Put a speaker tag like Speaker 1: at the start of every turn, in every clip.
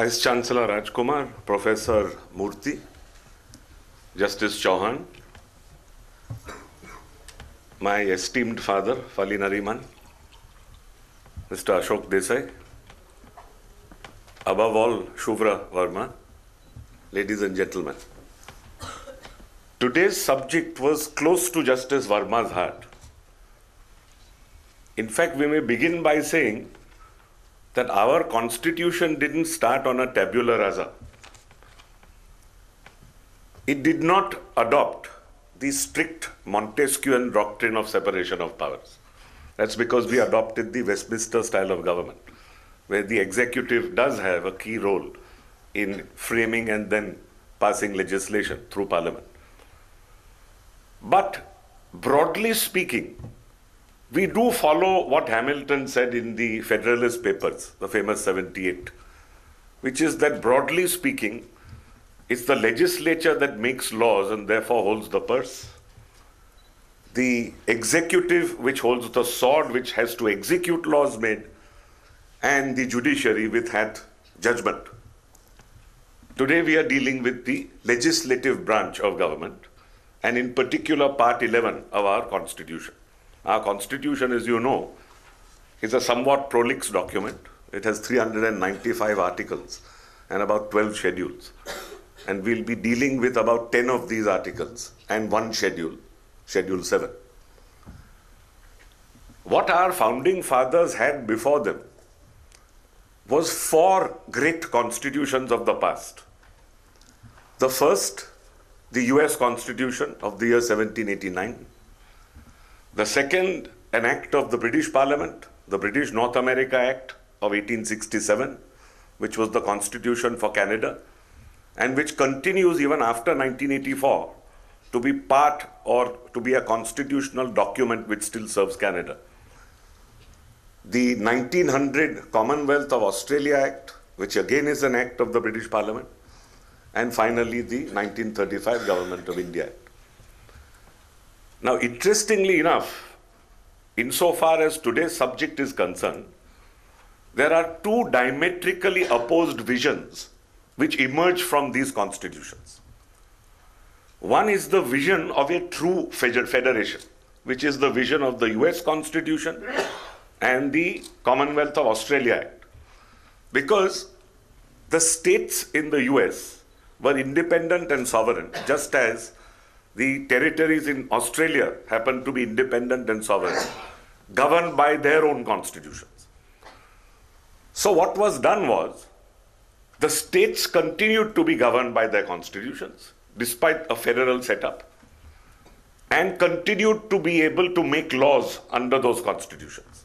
Speaker 1: Vice Chancellor Rajkumar, Professor Murthy, Justice Chauhan, my esteemed father, Fali Nariman, Mr. Ashok Desai, above all, Shubhra Verma, ladies and gentlemen. Today's subject was close to Justice Verma's heart. In fact, we may begin by saying that our constitution didn't start on a tabula rasa. It did not adopt the strict Montesquieuan doctrine of separation of powers. That's because we adopted the Westminster style of government, where the executive does have a key role in framing and then passing legislation through parliament. But broadly speaking, we do follow what Hamilton said in the Federalist Papers, the famous 78, which is that broadly speaking, it's the legislature that makes laws and therefore holds the purse. The executive, which holds the sword, which has to execute laws made, and the judiciary, which hath judgment. Today we are dealing with the legislative branch of government, and in particular Part 11 of our Constitution. Our Constitution, as you know, is a somewhat prolix document. It has 395 articles and about 12 schedules. And we'll be dealing with about 10 of these articles and one schedule, Schedule 7. What our founding fathers had before them was 4 great constitutions of the past. The first, the US Constitution of the year 1789. The second, an act of the British Parliament, the British North America Act of 1867, which was the constitution for Canada, and which continues even after 1984 to be part or to be a constitutional document which still serves Canada. The 1900 Commonwealth of Australia Act, which again is an act of the British Parliament, and finally the 1935 Government of India Act. Now, interestingly enough, insofar as today's subject is concerned, there are 2 diametrically opposed visions which emerge from these constitutions. One is the vision of a true federation, which is the vision of the US Constitution and the Commonwealth of Australia Act. Because the states in the US were independent and sovereign, just as the territories in Australia happened to be independent and sovereign, governed by their own constitutions. So what was done was, the states continued to be governed by their constitutions, despite a federal setup, and continued to be able to make laws under those constitutions.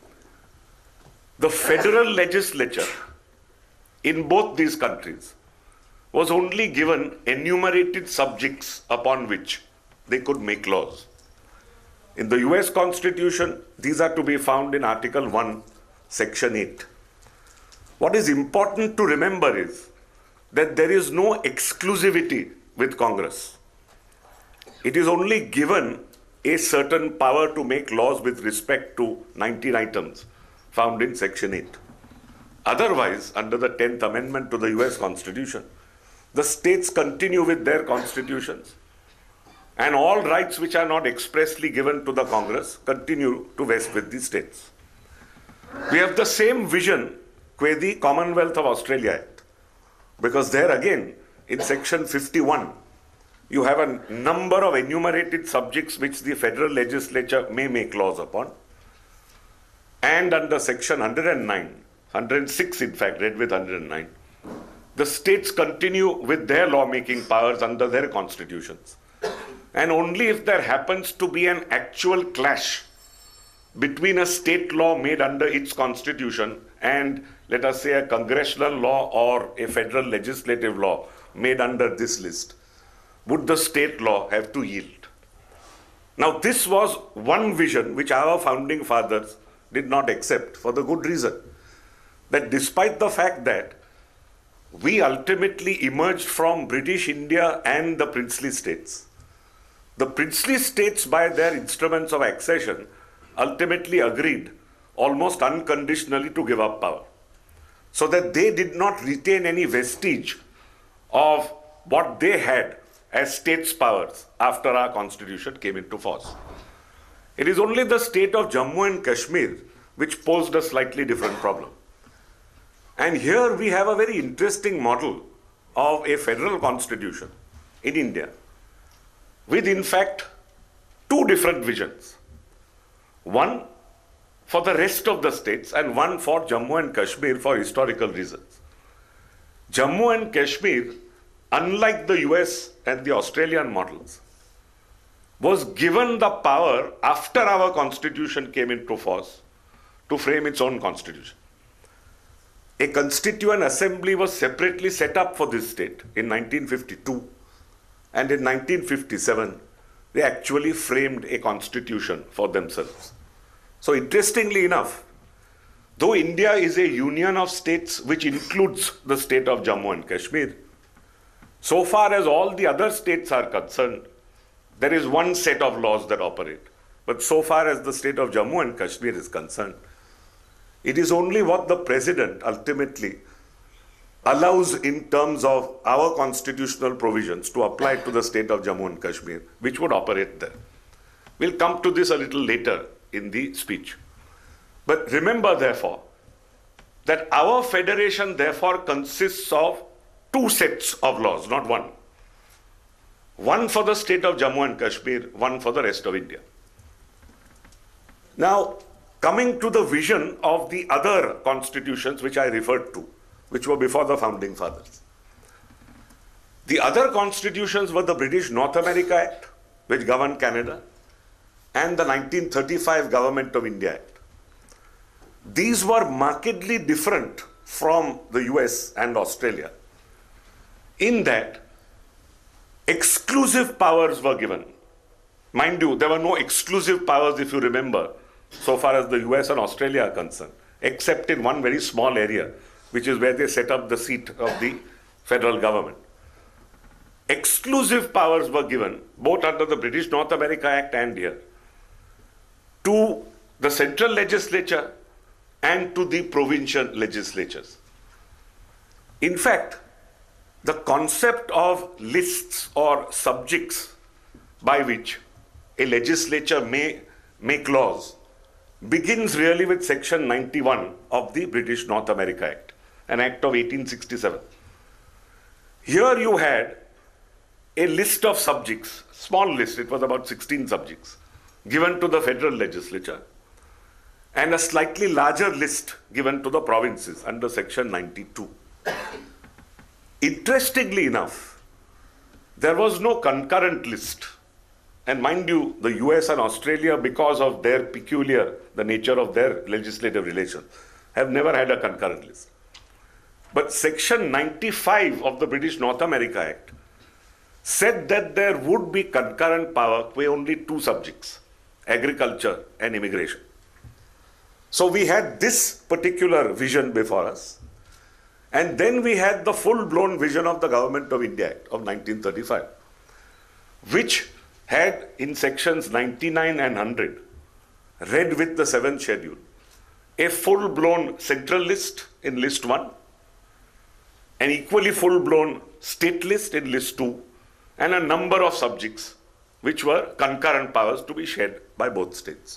Speaker 1: The federal legislature in both these countries was only given enumerated subjects upon which they could make laws. In the US Constitution, these are to be found in Article 1, Section 8. What is important to remember is that there is no exclusivity with Congress. It is only given a certain power to make laws with respect to 19 items found in Section 8. Otherwise, under the 10th Amendment to the US Constitution, the states continue with their constitutions, and all rights which are not expressly given to the Congress continue to vest with the states. We have the same vision with the Commonwealth of Australia Act, because there again, in Section 51, you have a number of enumerated subjects which the federal legislature may make laws upon. And under Section 106 in fact, read with 109, the states continue with their lawmaking powers under their constitutions. And only if there happens to be an actual clash between a state law made under its constitution and, let us say, a congressional law or a federal legislative law made under this list, would the state law have to yield. Now, this was one vision which our founding fathers did not accept, for the good reason that despite the fact that we ultimately emerged from British India and the princely states, the princely states, by their instruments of accession, ultimately agreed almost unconditionally to give up power. so that they did not retain any vestige of what they had as states' powers after our constitution came into force. It is only the state of Jammu and Kashmir which posed a slightly different problem. And here we have a very interesting model of a federal constitution in India with, in fact, two different visions. One for the rest of the states and one for Jammu and Kashmir for historical reasons. Jammu and Kashmir, unlike the US and the Australian models, was given the power after our constitution came into force to frame its own constitution. A constituent assembly was separately set up for this state in 1952, and in 1957 they actually framed a constitution for themselves. So interestingly enough, though India is a union of states which includes the state of Jammu and Kashmir, so far as all the other states are concerned, there is one set of laws that operate. But so far as the state of Jammu and Kashmir is concerned, it is only what the president ultimately allows in terms of our constitutional provisions to apply to the state of Jammu and Kashmir, which would operate there. We'll come to this a little later in the speech. But remember, therefore, that our federation, therefore, consists of two sets of laws, not one. One for the state of Jammu and Kashmir, one for the rest of India. Now, coming to the vision of the other constitutions which I referred to, which were before the Founding Fathers. The other constitutions were the British North America Act, which governed Canada, and the 1935 Government of India Act. These were markedly different from the US and Australia in that exclusive powers were given. Mind you, there were no exclusive powers, if you remember, so far as the US and Australia are concerned, except in one very small area, which is where they set up the seat of the federal government. Exclusive powers were given, both under the British North America Act and here, to the central legislature and to the provincial legislatures. In fact, the concept of lists or subjects by which a legislature may make laws begins really with Section 91 of the British North America Act, an act of 1867. Here you had a list of subjects, small list, it was about 16 subjects, given to the federal legislature, and a slightly larger list given to the provinces under Section 92. Interestingly enough, there was no concurrent list. And mind you, the US and Australia, because of their the nature of their legislative relations, have never had a concurrent list. But Section 95 of the British North America Act said that there would be concurrent power with only two subjects, agriculture and immigration. So we had this particular vision before us. And then we had the full-blown vision of the Government of India Act of 1935, which had in sections 99 and 100, read with the 7th schedule, a full-blown central list in list 1, an equally full-blown state list in list 2, and a number of subjects which were concurrent powers to be shared by both states.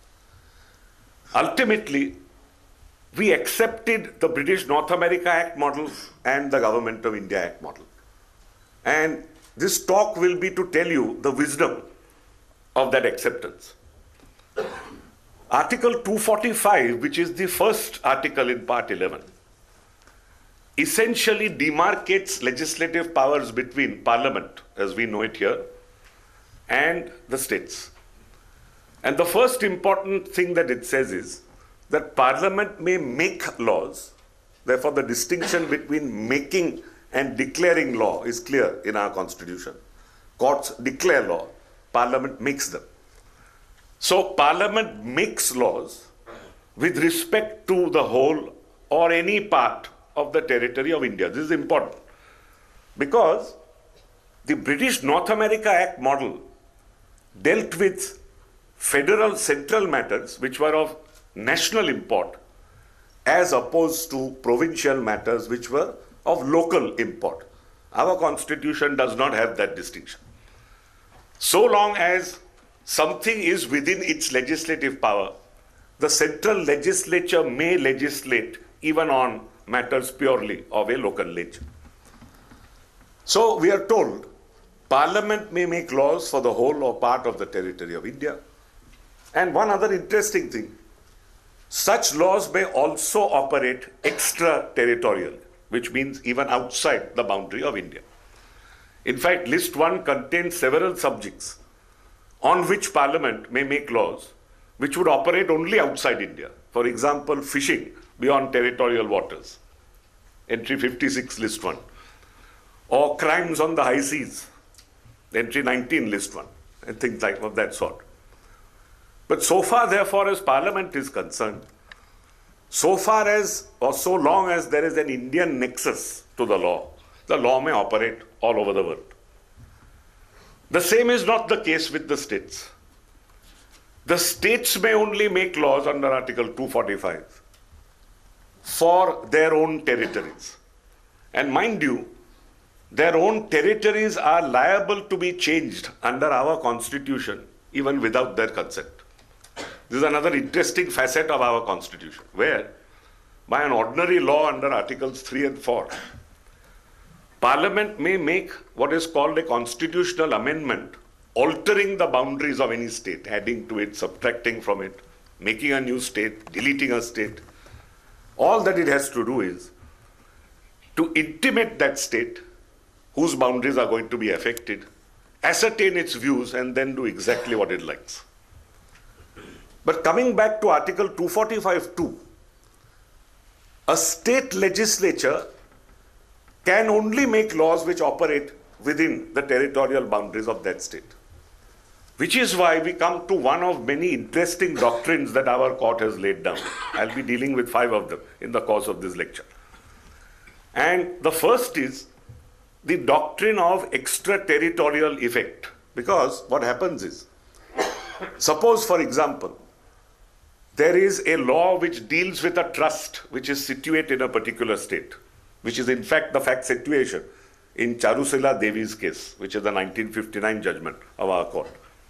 Speaker 1: Ultimately, we accepted the British North America Act model and the Government of India Act model. And this talk will be to tell you the wisdom of that acceptance. Article 245, which is the first article in Part 11, essentially demarcates legislative powers between Parliament, as we know it here, and the states. And the first important thing that it says is that Parliament may make laws. Therefore, the distinction between making and declaring law is clear in our Constitution. Courts declare law, Parliament makes them. So Parliament makes laws with respect to the whole or any part of the territory of India. This is important because the British North America Act model dealt with federal central matters which were of national import as opposed to provincial matters which were of local import. Our constitution does not have that distinction. So long as something is within its legislative power, the central legislature may legislate even on matters purely of a local nature. So we are told Parliament may make laws for the whole or part of the territory of India. And one other interesting thing, such laws may also operate extraterritorial, which means even outside the boundary of India. In fact, List 1 contains several subjects on which Parliament may make laws which would operate only outside India. For example, fishing beyond territorial waters, entry 56, List 1. Or crimes on the high seas, entry 19, List 1, and things like of that sort. But so far, therefore, as Parliament is concerned, so far as or so long as there is an Indian nexus to the law may operate all over the world. The same is not the case with the states. The states may only make laws under Article 245 for their own territories. And mind you, their own territories are liable to be changed under our constitution even without their consent. This is another interesting facet of our constitution, where by an ordinary law under Articles 3 and 4, Parliament may make what is called a constitutional amendment, altering the boundaries of any state, adding to it, subtracting from it, making a new state, deleting a state. All that it has to do is to intimate that state whose boundaries are going to be affected, ascertain its views, and then do exactly what it likes. But coming back to Article 245(2), a state legislature can only make laws which operate within the territorial boundaries of that state. Which is why we come to one of many interesting doctrines that our court has laid down. I'll be dealing with 5 of them in the course of this lecture. And the first is the doctrine of extraterritorial effect. Because what happens is, suppose, for example, there is a law which deals with a trust which is situated in a particular state, which is in fact the fact situation in Charusila Devi's case, which is the 1959 judgment of our court.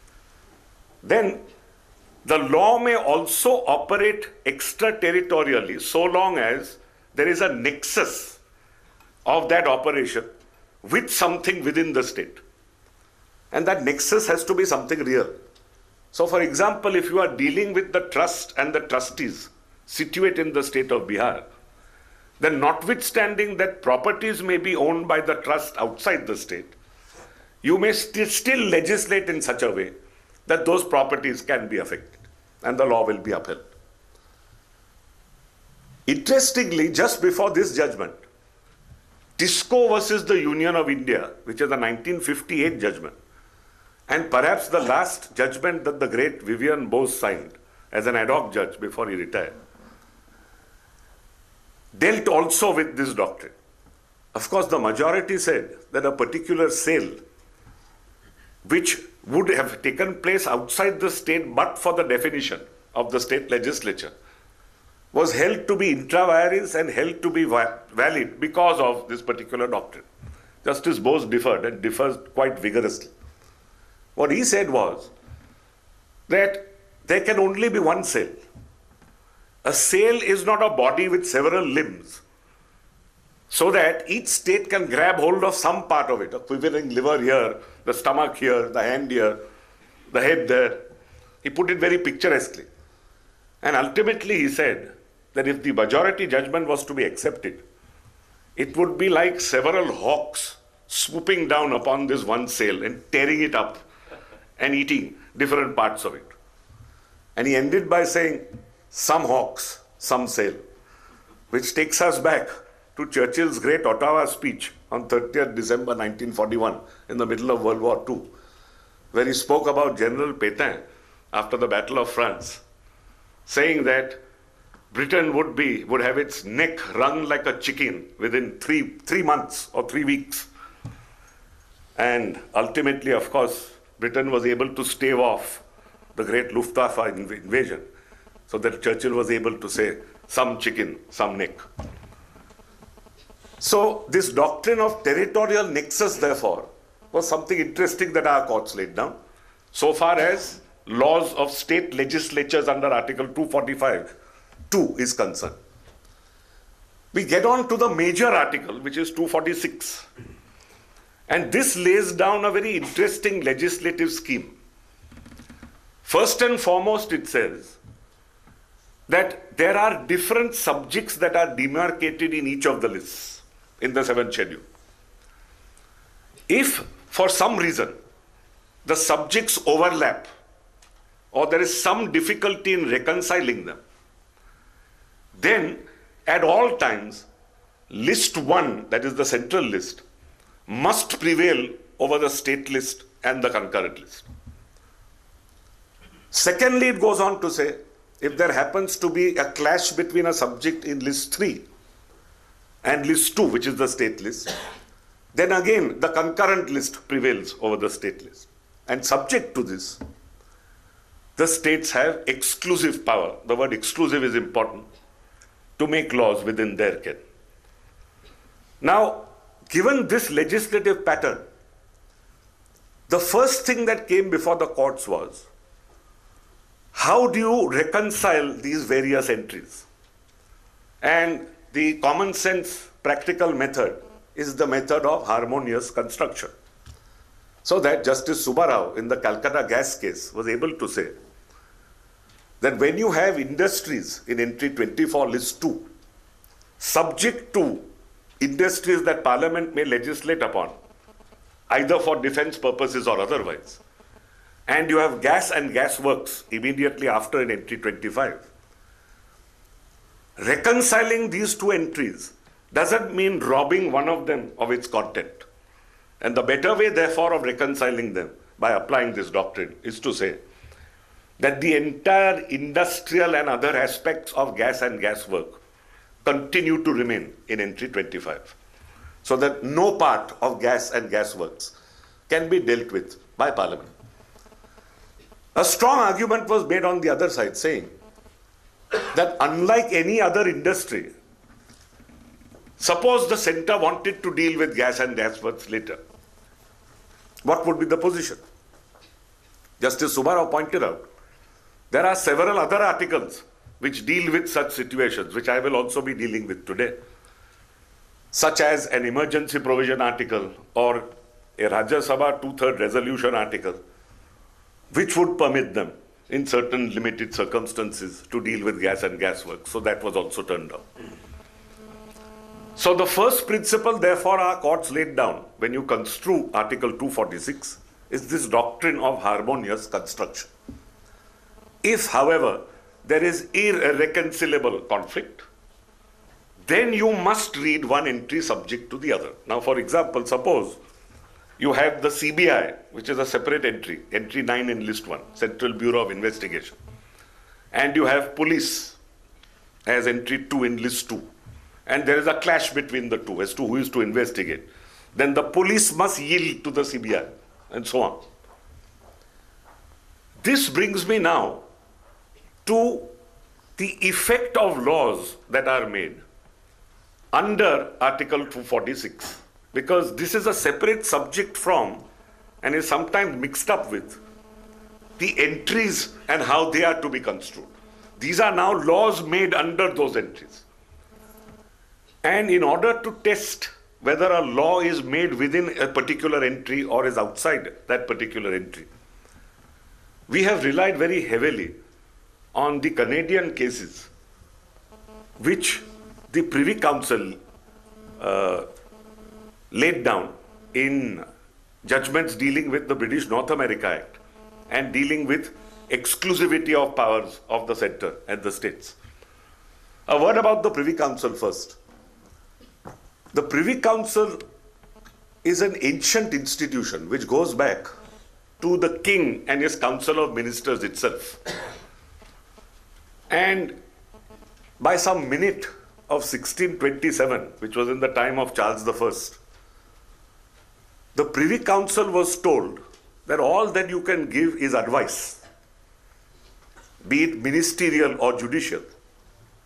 Speaker 1: Then the law may also operate extraterritorially so long as there is a nexus of that operation with something within the state. And that nexus has to be something real. So for example, if you are dealing with the trust and the trustees situate in the state of Bihar, then notwithstanding that properties may be owned by the trust outside the state, you may still legislate in such a way that those properties can be affected and the law will be upheld. Interestingly, just before this judgment, Tisco versus the Union of India, which is the 1958 judgment, and perhaps the last judgment that the great Vivian Bose signed as an ad hoc judge before he retired, dealt also with this doctrine. Of course, the majority said that a particular sale which would have taken place outside the state but for the definition of the state legislature was held to be intra vires and held to be valid because of this particular doctrine. Justice Bose differed and differs quite vigorously. What he said was that there can only be one sale. A sale is not a body with several limbs, so that each state can grab hold of some part of it, a quivering liver here, the stomach here, the hand here, the head there. He put it very picturesquely. And ultimately he said that if the majority judgment was to be accepted, it would be like several hawks swooping down upon this one sale and tearing it up and eating different parts of it. And he ended by saying, some hawks, some sale, which takes us back to Churchill's great Ottawa speech on 30th December 1941 in the middle of World War II, where he spoke about General Pétain after the Battle of France, saying that Britain would have its neck wrung like a chicken within three months or 3 weeks. And ultimately, of course, Britain was able to stave off the great Luftwaffe invasion, so that Churchill was able to say some chicken, some neck. So this doctrine of territorial nexus, therefore, was something interesting that our courts laid down. So far as laws of state legislatures under Article 245(2) is concerned. We get on to the major article, which is 246. And this lays down a very interesting legislative scheme. First and foremost, it says that there are different subjects that are demarcated in each of the lists in the 7th schedule. If, for some reason, the subjects overlap or there is some difficulty in reconciling them, then at all times, list 1, that is the central list, must prevail over the state list and the concurrent list. Secondly, it goes on to say, if there happens to be a clash between a subject in list 3 and list 2, which is the state list, then again the concurrent list prevails over the state list. And subject to this, the states have exclusive power. The word exclusive is important, to make laws within their ken. Now, given this legislative pattern, the first thing that came before the courts was, how do you reconcile these various entries? And the common sense practical method is the method of harmonious construction. So that Justice Subbarao in the Calcutta gas case was able to say that when you have industries in entry 24 list 2, subject to industries that Parliament may legislate upon, either for defense purposes or otherwise, and you have gas and gas works immediately after in entry 25, reconciling these two entries doesn't mean robbing one of them of its content. And the better way, therefore, of reconciling them by applying this doctrine is to say that the entire industrial and other aspects of gas and gas work continue to remain in entry 25, so that no part of gas and gas works can be dealt with by Parliament. A strong argument was made on the other side, saying that unlike any other industry, suppose the centre wanted to deal with gas and gas works later, what would be the position? Justice Subbarao pointed out there are several other articles which deal with such situations, which I will also be dealing with today, such as an emergency provision article or a Rajya Sabha 2/3 resolution article, which would permit them in certain limited circumstances to deal with gas and gas works. So that was also turned down. So the first principle, therefore, our courts laid down when you construe Article 246 is this doctrine of harmonious construction. If, however, there is irreconcilable conflict, then you must read one entry subject to the other. Now, for example, suppose you have the CBI, which is a separate entry, entry 9 in list 1, Central Bureau of Investigation, and you have police as entry 2 in list 2, and there is a clash between the two as to who is to investigate, then the police must yield to the CBI, and so on. This brings me now to the effect of laws that are made under Article 246, because this is a separate subject from and is sometimes mixed up with the entries and how they are to be construed. These are now laws made under those entries. And in order to test whether a law is made within a particular entry or is outside that particular entry, we have relied very heavily on the Canadian cases, which the Privy Council laid down in judgments dealing with the British North America Act and dealing with exclusivity of powers of the centre and the states. A word about the Privy Council first. The Privy Council is an ancient institution which goes back to the King and his Council of Ministers itself. And by some minute of 1627, which was in the time of Charles I, the Privy Council was told that all that you can give is advice, be it ministerial or judicial,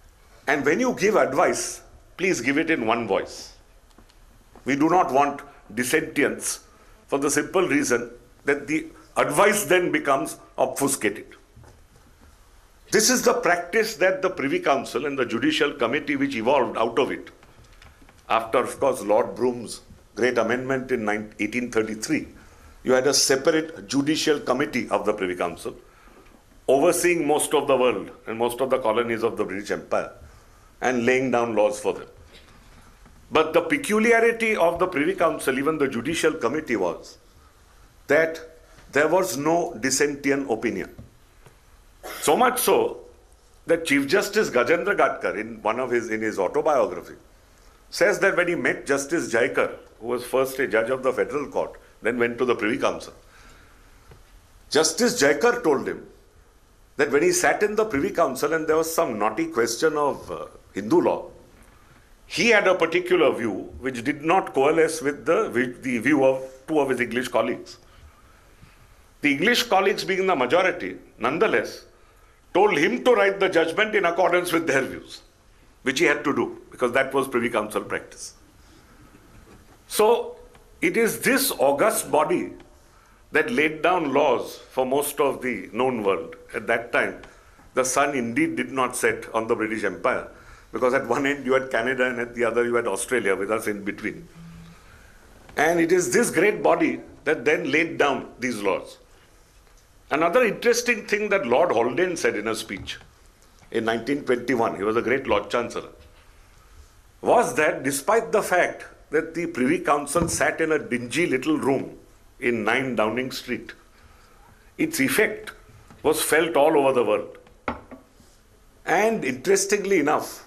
Speaker 1: And when you give advice, please give it in one voice. We do not want dissentience for the simple reason that the advice then becomes obfuscated. This is the practice that the Privy Council and the Judicial Committee which evolved out of it, after, of course, Lord Brougham's great amendment in 1833, you had a separate Judicial Committee of the Privy Council overseeing most of the world and most of the colonies of the British Empire and laying down laws for them. But the peculiarity of the Privy Council, even the Judicial Committee, was that there was no dissentient opinion. So much so that Chief Justice Gajendra Gadkar, in his autobiography, says that when he met Justice Jaikar, who was first a judge of the Federal Court, then went to the Privy Council, Justice Jaikar told him that when he sat in the Privy Council and there was some knotty question of Hindu law, he had a particular view which did not coalesce with the view of two of his English colleagues. The English colleagues, being the majority, nonetheless, told him to write the judgment in accordance with their views, which he had to do, because that was Privy Council practice. So, it is this august body that laid down laws for most of the known world. At that time, the sun indeed did not set on the British Empire, because at one end you had Canada and at the other you had Australia, with us in between. And it is this great body that then laid down these laws. Another interesting thing that Lord Haldane said in a speech in 1921, he was a great Lord Chancellor, was that despite the fact that the Privy Council sat in a dingy little room in 9 Downing Street, its effect was felt all over the world. And interestingly enough,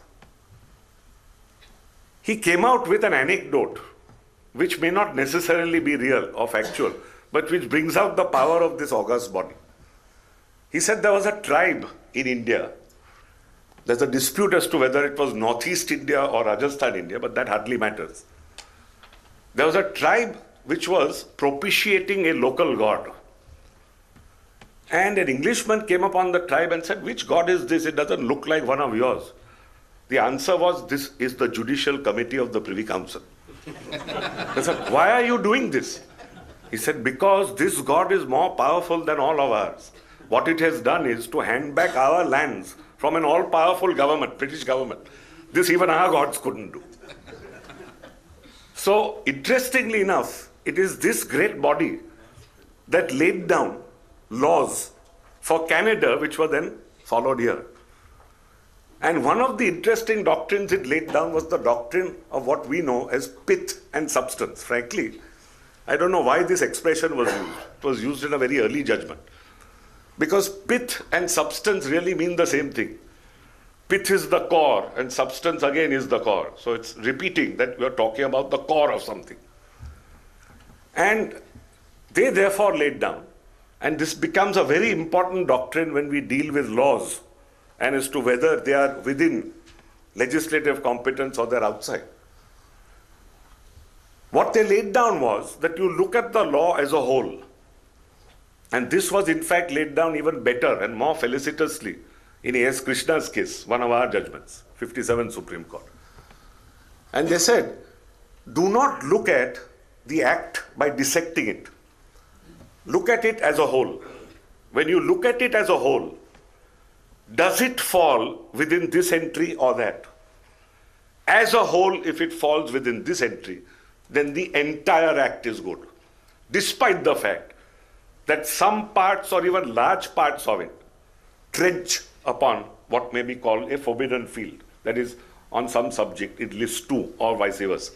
Speaker 1: he came out with an anecdote which may not necessarily be real or factual, but which brings out the power of this august body. He said there was a tribe in India. There's a dispute as to whether it was Northeast India or Rajasthan India, but that hardly matters. There was a tribe which was propitiating a local god. And an Englishman came upon the tribe and said, "Which god is this? It doesn't look like one of yours." The answer was, "This is the Judicial Committee of the Privy Council." They said, "Why are you doing this?" He said, "Because this god is more powerful than all of ours. What it has done is to hand back our lands from an all-powerful government, British government. This even our gods couldn't do." So, interestingly enough, it is this great body that laid down laws for Canada, which were then followed here. And one of the interesting doctrines it laid down was the doctrine of what we know as pith and substance. Frankly, I don't know why this expression was used. It was used in a very early judgment. Because pith and substance really mean the same thing. Pith is the core and substance again is the core. So it's repeating that we are talking about the core of something. And they therefore laid down, and this becomes a very important doctrine when we deal with laws and as to whether they are within legislative competence or they're outside. What they laid down was that you look at the law as a whole. And this was in fact laid down even better and more felicitously in A.S. Krishna's case, one of our judgments, 57 Supreme Court. And they said, do not look at the act by dissecting it. Look at it as a whole. When you look at it as a whole, does it fall within this entry or that? As a whole, if it falls within this entry, then the entire act is good, despite the fact that some parts or even large parts of it trench upon what may be called a forbidden field. That is, on some subject it lists two or vice versa.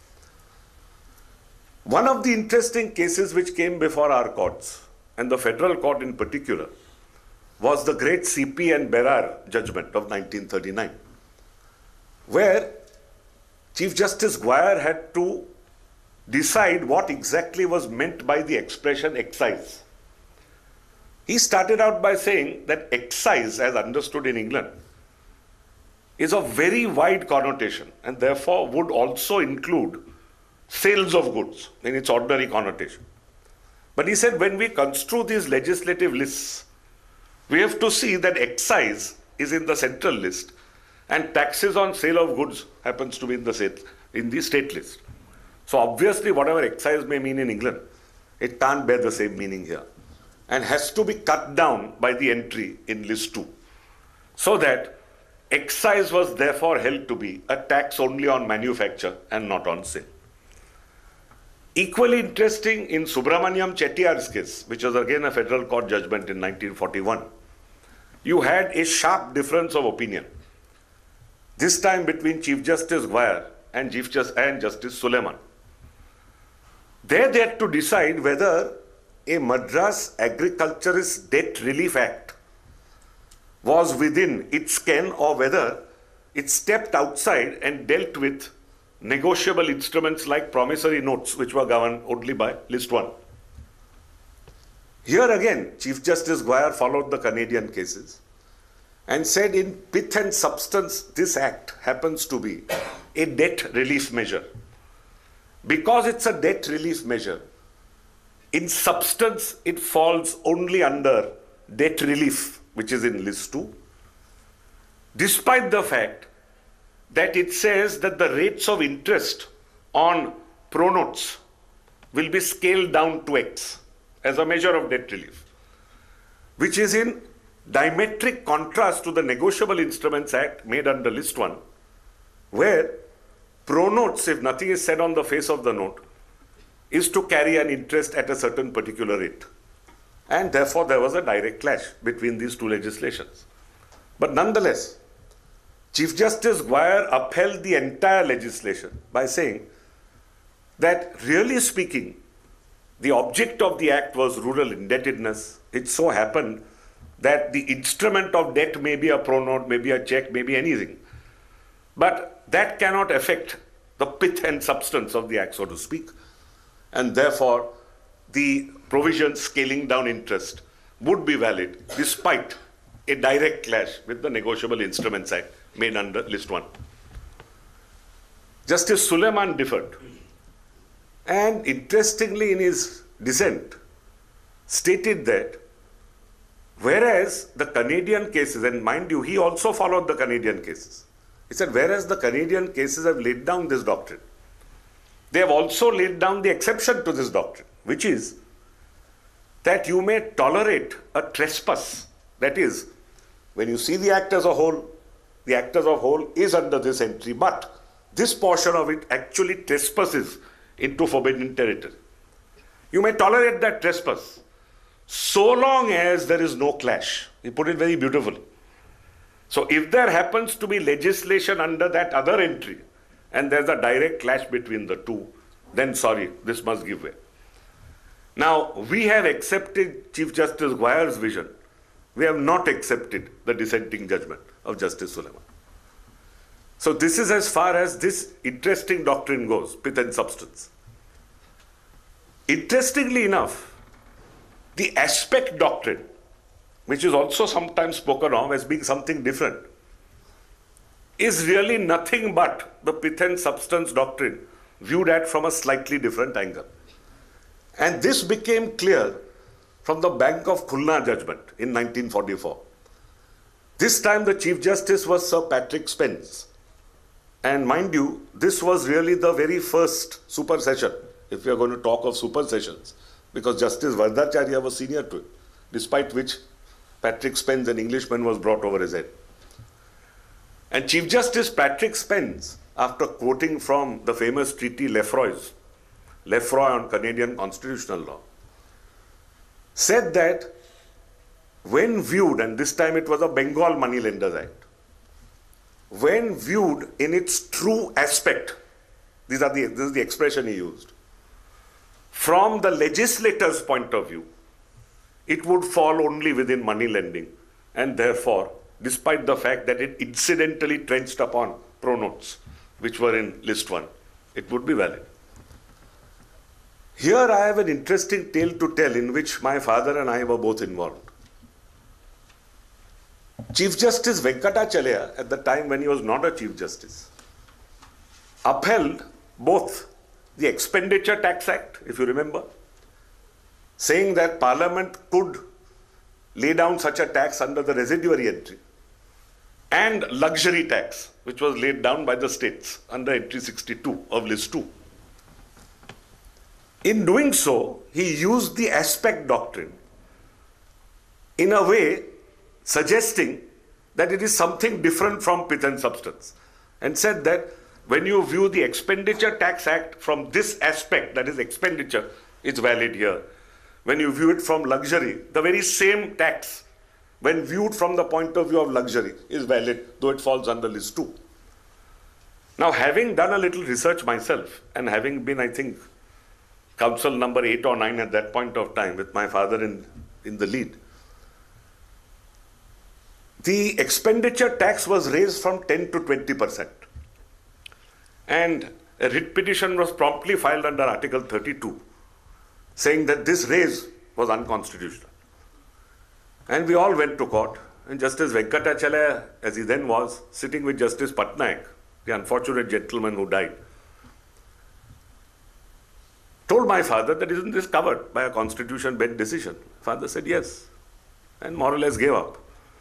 Speaker 1: One of the interesting cases which came before our courts, and the federal court in particular, was the great C.P. and Berar judgment of 1939, where Chief Justice Guyer had to decide what exactly was meant by the expression excise. He started out by saying that excise, as understood in England, is a very wide connotation and therefore would also include sales of goods in its ordinary connotation. But he said when we construe these legislative lists, we have to see that excise is in the central list and taxes on sale of goods happens to be in the state list. So obviously whatever excise may mean in England, it can't bear the same meaning here and has to be cut down by the entry in list 2. So that excise was therefore held to be a tax only on manufacture and not on sale. Equally interesting in Subramaniam Chettiar's case, which was again a federal court judgment in 1941, you had a sharp difference of opinion, this time between Chief Justice Guyer and Justice Suleiman. There they had to decide whether a Madras Agriculturist Debt Relief Act was within its ken or whether it stepped outside and dealt with negotiable instruments like promissory notes, which were governed only by list 1. Here again, Chief Justice Guyer followed the Canadian cases and said in pith and substance, this act happens to be a debt relief measure. Because it's a debt relief measure, in substance, it falls only under debt relief, which is in list 2, despite the fact that it says that the rates of interest on pronotes will be scaled down to X as a measure of debt relief, which is in diametric contrast to the Negotiable Instruments Act made under list 1, where pronotes, if nothing is said on the face of the note, is to carry an interest at a certain particular rate. And therefore there was a direct clash between these two legislations. But nonetheless, Chief Justice Guyer upheld the entire legislation by saying that, really speaking, the object of the act was rural indebtedness. It so happened that the instrument of debt may be a pronote, maybe a check, maybe anything. But that cannot affect the pith and substance of the act, so to speak. And therefore, the provision scaling down interest would be valid despite a direct clash with the Negotiable Instruments Act made under list 1. Justice Suleiman differed, and interestingly in his dissent stated that whereas the Canadian cases, and mind you, he also followed the Canadian cases, he said whereas the Canadian cases have laid down this doctrine, they have also laid down the exception to this doctrine, which is that you may tolerate a trespass. That is, when you see the act as a whole, the act as a whole is under this entry, but this portion of it actually trespasses into forbidden territory. You may tolerate that trespass so long as there is no clash. He put it very beautifully. So if there happens to be legislation under that other entry and there's a direct clash between the two, then sorry, this must give way. Now, we have accepted Chief Justice Guyer's vision. We have not accepted the dissenting judgment of Justice Suleiman. So this is as far as this interesting doctrine goes, pith and substance. Interestingly enough, the aspect doctrine, which is also sometimes spoken of as being something different, is really nothing but the pith and substance doctrine viewed at from a slightly different angle. And this became clear from the Bank of Khulna judgment in 1944. This time the Chief Justice was Sir Patrick Spence. And mind you, this was really the very first super session, if we are going to talk of super sessions, because Justice Vardacharya was senior to it, despite which Patrick Spence, an Englishman, was brought over his head. And Chief Justice Patrick Spence, after quoting from the famous treaty Lefroy on Canadian constitutional law, said that when viewed, and this time it was a Bengal Moneylenders Act, when viewed in its true aspect, this is the expression he used, from the legislator's point of view, it would fall only within money lending, and therefore, despite the fact that it incidentally trenched upon pronotes, which were in list 1, it would be valid. Here I have an interesting tale to tell in which my father and I were both involved. Chief Justice Venkatachalaya, at the time when he was not a Chief Justice, upheld both the Expenditure Tax Act, if you remember, saying that Parliament could lay down such a tax under the residuary entry, and luxury tax, which was laid down by the states under entry 62 of list 2. In doing so, he used the aspect doctrine in a way suggesting that it is something different from pith and substance, and said that when you view the Expenditure Tax Act from this aspect, that is expenditure, it's valid here. When you view it from luxury, the very same tax, when viewed from the point of view of luxury, is valid, though it falls under list 2. Now, having done a little research myself, and having been, I think, council number 8 or 9 at that point of time, with my father in the lead, the expenditure tax was raised from 10 to 20%. And a writ petition was promptly filed under Article 32, saying that this raise was unconstitutional. And we all went to court, and Justice Venkatachalaya, as he then was, sitting with Justice Patnaik, the unfortunate gentleman who died, told my father that isn't this covered by a constitution bench decision? Father said yes, and more or less gave up.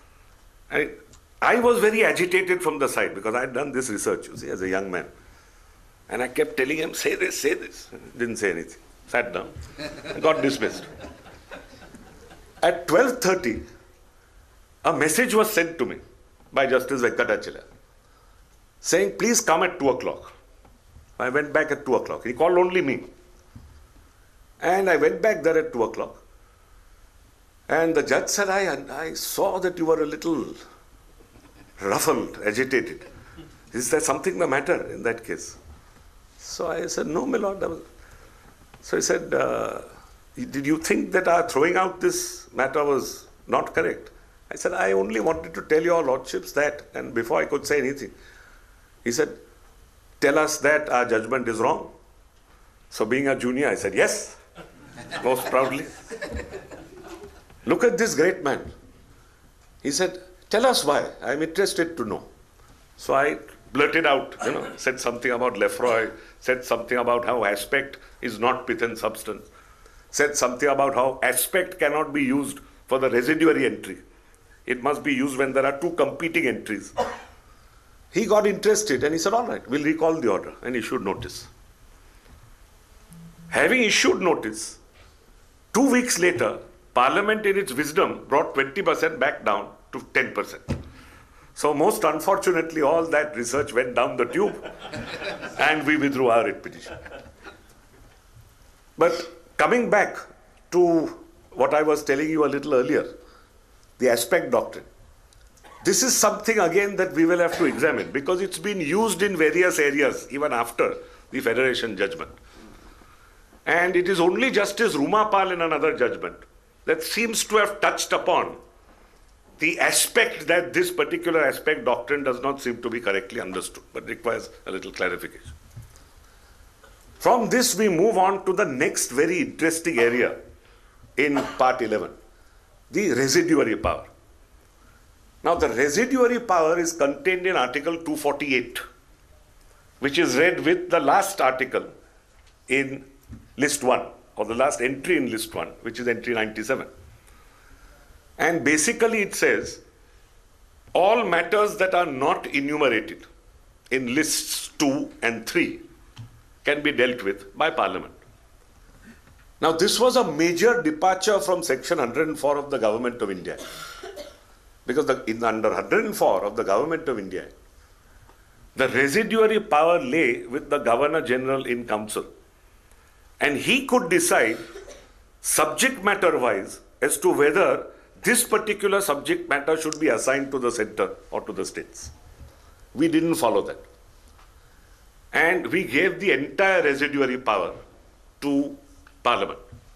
Speaker 1: I was very agitated from the side because I had done this research, you see, as a young man. And I kept telling him, say this, say this. Didn't say anything. Sat down and got dismissed. At 12:30, a message was sent to me by Justice Venkatachalaya saying, please come at 2 o'clock. I went back at 2 o'clock. He called only me. And I went back there at 2 o'clock. And the judge said, I saw that you were a little ruffled, agitated. Is there something the matter in that case? So I said, no, my lord. So he said, did you think that our throwing out this matter was not correct? I said, I only wanted to tell your lordships that, and before I could say anything, he said, tell us that our judgment is wrong. So being a junior, I said, yes, most proudly. Look at this great man. He said, tell us why. I'm interested to know. So I blurted out, said something about Lefroy, said something about how aspect is not pith and substance, said something about how aspect cannot be used for the residuary entry. It must be used when there are two competing entries. He got interested and he said, all right, we'll recall the order, and issued notice. Having issued notice, 2 weeks later, Parliament in its wisdom brought 20% back down to 10%. So most unfortunately, all that research went down the tube and we withdrew our writ petition. But coming back to what I was telling you a little earlier, the aspect doctrine. This is something again that we will have to examine because it's been used in various areas even after the Federation judgment. And it is only Justice Rumapal in another judgment that seems to have touched upon the aspect that this particular aspect doctrine does not seem to be correctly understood, but requires a little clarification. From this, we move on to the next very interesting area in Part 11, the residuary power. Now, the residuary power is contained in Article 248, which is read with the last article in List 1, or the last entry in List 1, which is entry 97. And basically it says, all matters that are not enumerated in Lists 2 and 3 can be dealt with by Parliament. Now this was a major departure from Section 104 of the Government of India. Because under 104 of the Government of India, the residuary power lay with the Governor General in Council. And he could decide subject matter wise as to whether this particular subject matter should be assigned to the center or to the states. We didn't follow that. And we gave the entire residuary power to Parliament.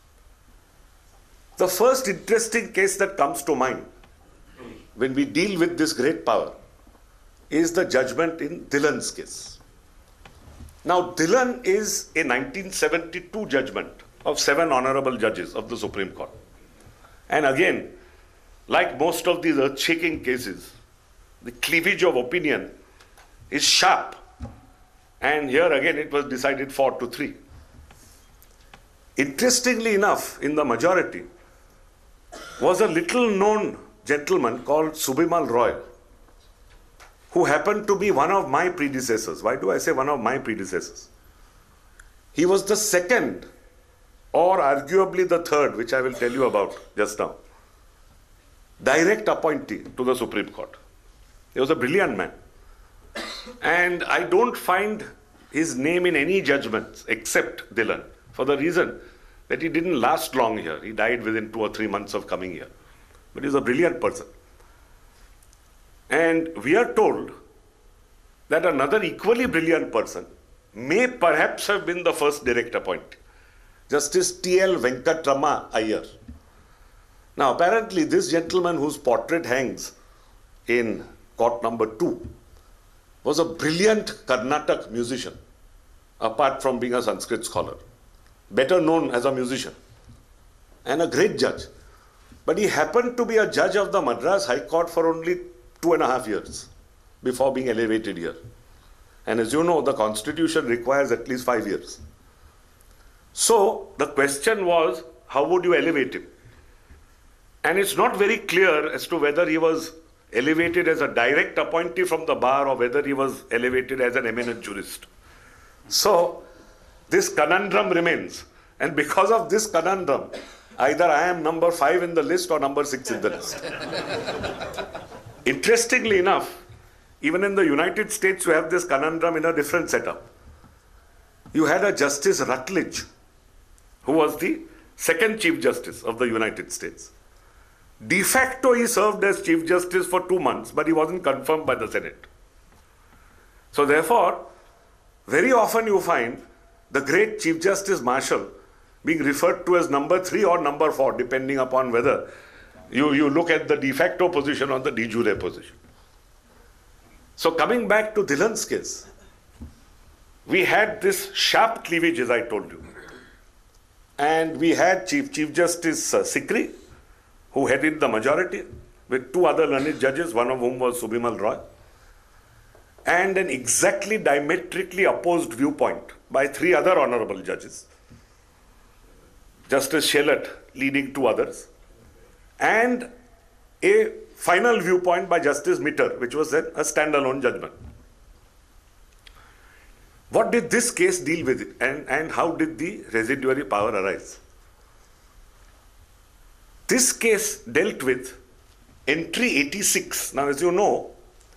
Speaker 1: The first interesting case that comes to mind when we deal with this great power is the judgment in Dhillon's case. Now, Dhillon is a 1972 judgment of 7 honorable judges of the Supreme Court. And again, like most of these earth-shaking cases, the cleavage of opinion is sharp. And here again, it was decided 4-3. Interestingly enough, in the majority, was a little-known gentleman called Subimal Roy, who happened to be one of my predecessors. Why do I say one of my predecessors? He was the second, or arguably the third, which I will tell you about just now, direct appointee to the Supreme Court. He was a brilliant man. And I don't find his name in any judgments except Dhillon, for the reason that he didn't last long here. He died within 2 or 3 months of coming here. But he's a brilliant person. And we are told that another equally brilliant person may perhaps have been the first direct appointee, Justice T.L. Venkatrama Iyer. Now, apparently, this gentleman whose portrait hangs in court number 2 was a brilliant Karnataka musician, apart from being a Sanskrit scholar, better known as a musician, and a great judge. But he happened to be a judge of the Madras High Court for only 2.5 years before being elevated here. And as you know, the constitution requires at least 5 years. So the question was, how would you elevate him? And it's not very clear as to whether he was elevated as a direct appointee from the bar or whether he was elevated as an eminent jurist. So this conundrum remains. And because of this conundrum, either I am number 5 in the list or number 6 in the list. Interestingly enough, even in the United States, you have this conundrum in a different setup. You had a Justice Rutledge, who was the second Chief Justice of the United States. De facto, he served as Chief Justice for 2 months, but he wasn't confirmed by the Senate. So therefore, very often you find the great Chief Justice Marshall being referred to as number 3 or number 4, depending upon whether you look at the de facto position or the de jure position. So coming back to Dhillon's case, we had this sharp cleavage, as I told you. And we had Chief Justice Sikri, who headed the majority, with 2 other learned judges, one of whom was Subimal Roy, and an exactly diametrically opposed viewpoint by 3 other honorable judges. Justice Shelott leading 2 others, and a final viewpoint by Justice Mitter, which was then a standalone judgment. What did this case deal with, and how did the residuary power arise? This case dealt with entry 86. Now, as you know,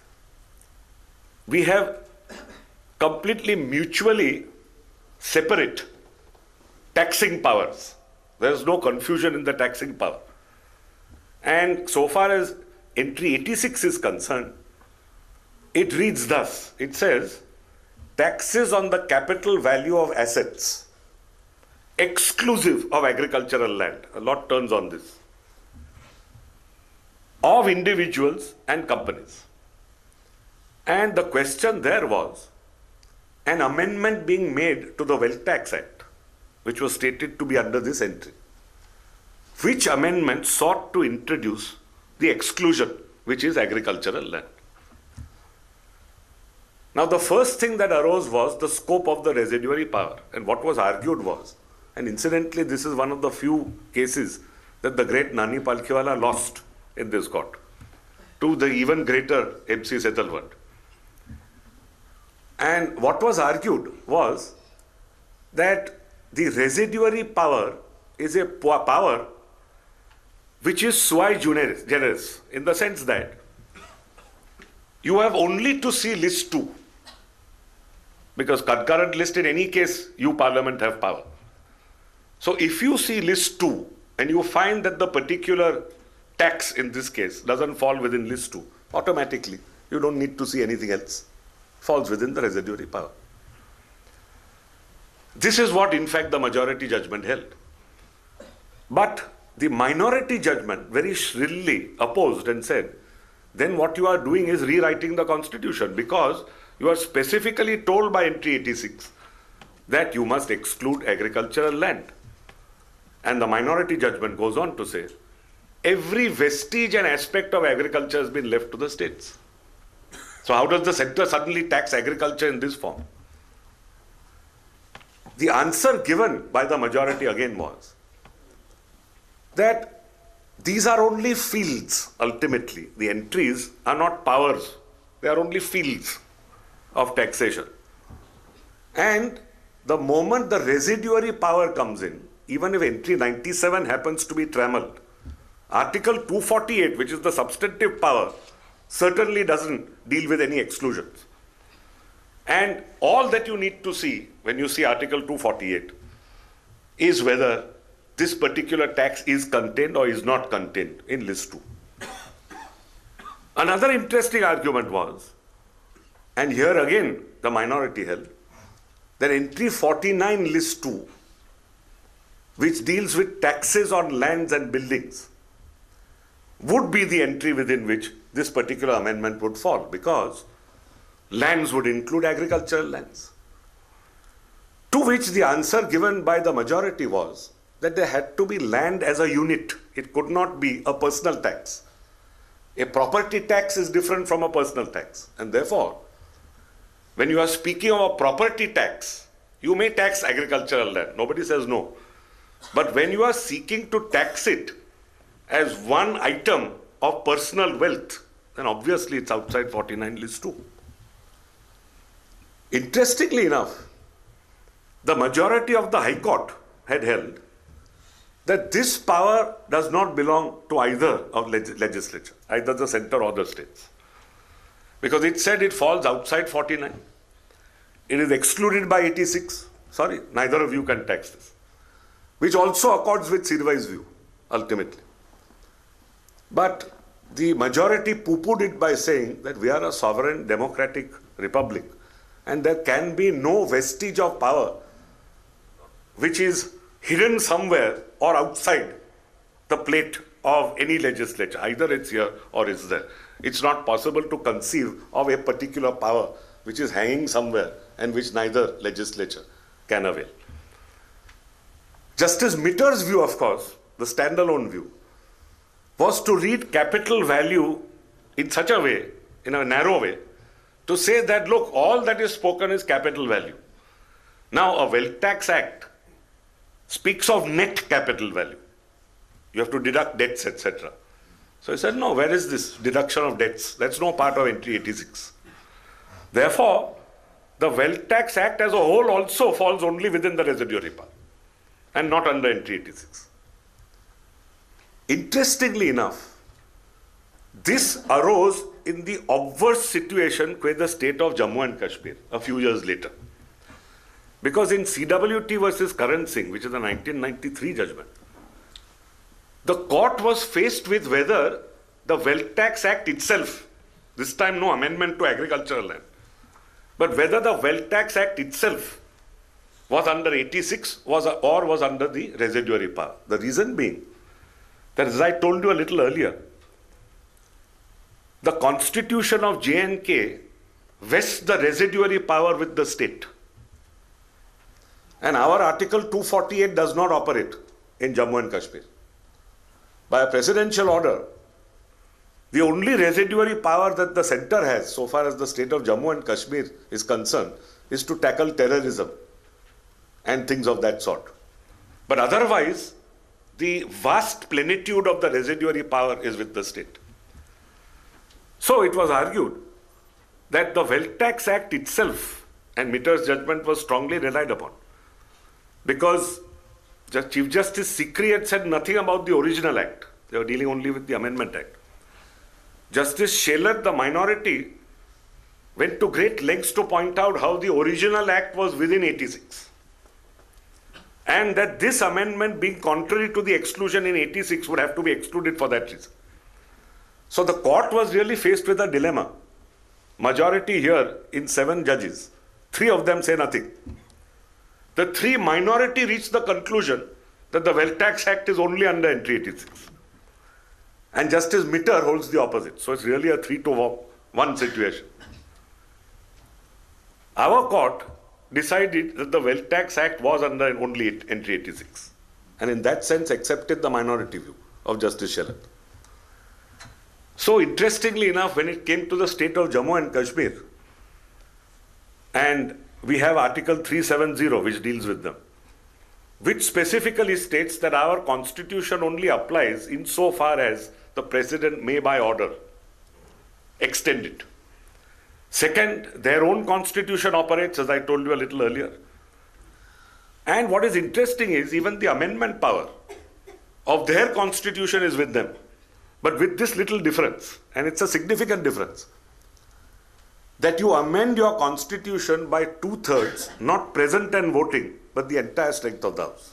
Speaker 1: we have completely mutually separate taxing powers. There is no confusion in the taxing power. And so far as entry 86 is concerned, it reads thus. It says, taxes on the capital value of assets exclusive of agricultural land. A lot turns on this. Of individuals and companies. And the question there was an amendment being made to the Wealth Tax Act, which was stated to be under this entry, which amendment sought to introduce the exclusion, which is agricultural land. Now, the first thing that arose was the scope of the residuary power. And what was argued was, and incidentally, this is one of the few cases that the great Nani Palkhiwala lost in this court to the even greater MC Setalvad. And what was argued was that the residuary power is a power which is sui generis, in the sense that you have only to see list 2, because concurrent list, in any case, you Parliament have power. So if you see list 2 and you find that the particular tax in this case doesn't fall within list 2, automatically you don't need to see anything else. Falls within the residuary power. This is what in fact the majority judgment held. But the minority judgment very shrilly opposed and said, then what you are doing is rewriting the constitution, because you are specifically told by entry 86 that you must exclude agricultural land. And the minority judgment goes on to say, every vestige and aspect of agriculture has been left to the states. So how does the center suddenly tax agriculture in this form? The answer given by the majority again was that these are only fields ultimately. The entries are not powers They are only fields of taxation. And the moment the residuary power comes in, even if entry 97 happens to be trammeled, Article 248, which is the substantive power, certainly doesn't deal with any exclusions. And all that you need to see when you see Article 248 is whether this particular tax is contained or is not contained in List 2. Another interesting argument was, and here again the minority held, that entry 49 List 2, which deals with taxes on lands and buildings, would be the entry within which this particular amendment would fall, because lands would include agricultural lands. To which the answer given by the majority was that there had to be land as a unit. It could not be a personal tax. A property tax is different from a personal tax. And therefore, when you are speaking of a property tax, you may tax agricultural land. Nobody says no. But when you are seeking to tax it as one item of personal wealth, then obviously it's outside 49 List 2. Interestingly enough, the majority of the High Court had held that this power does not belong to either of legislature, either the center or the states. Because it said it falls outside 49. It is excluded by 86. Sorry, neither of you can tax this. Which also accords with Sirvai's view, ultimately. But the majority poo-pooed it by saying that we are a sovereign democratic republic and there can be no vestige of power which is hidden somewhere or outside the plate of any legislature. Either it's here or it's there. It's not possible to conceive of a particular power which is hanging somewhere and which neither legislature can avail. Justice Mitter's view, of course, the standalone view, was to read capital value in such a way, in a narrow way, to say that, look, all that is spoken is capital value. Now, a Wealth Tax Act speaks of net capital value. You have to deduct debts, etc. So he said, no, where is this deduction of debts? That's no part of entry 86. Therefore, the Wealth Tax Act as a whole also falls only within the residuary power and not under entry 86. Interestingly enough, this arose in the obverse situation with the state of Jammu and Kashmir a few years later. Because in CWT versus Karan Singh, which is a 1993 judgment, the court was faced with whether the Wealth Tax Act itself, this time no amendment to agricultural land, but whether the Wealth Tax Act itself was under 86 or was under the residuary power. The reason being that, as I told you a little earlier, the constitution of J&K vests the residuary power with the state. And our Article 248 does not operate in Jammu and Kashmir. By a presidential order, the only residuary power that the center has, so far as the state of Jammu and Kashmir is concerned, is to tackle terrorism and things of that sort. But otherwise, the vast plenitude of the residuary power is with the state. So it was argued that the Wealth Tax Act itself, and Mitter's judgment was strongly relied upon, because Chief Justice Sikri had said nothing about the original act. They were dealing only with the Amendment Act. Justice Shelat, the minority, went to great lengths to point out how the original act was within 86. And that this amendment, being contrary to the exclusion in 86, would have to be excluded for that reason. So the court was really faced with a dilemma. Majority here in 7 judges, 3 of them say nothing. The 3 minority reached the conclusion that the Wealth Tax Act is only under entry 86. And Justice Mitter holds the opposite. So it's really a 3-to-1 situation. Our court decided that the Wealth Tax Act was under only entry 86. And in that sense accepted the minority view of Justice Shelat. So interestingly enough, when it came to the state of Jammu and Kashmir, and we have Article 370 which deals with them, which specifically states that our constitution only applies insofar as the president may by order extend it. Second, their own constitution operates, as I told you a little earlier. And what is interesting is even the amendment power of their constitution is with them. But with this little difference, and it's a significant difference, that you amend your constitution by 2/3, not present and voting, but the entire strength of the House.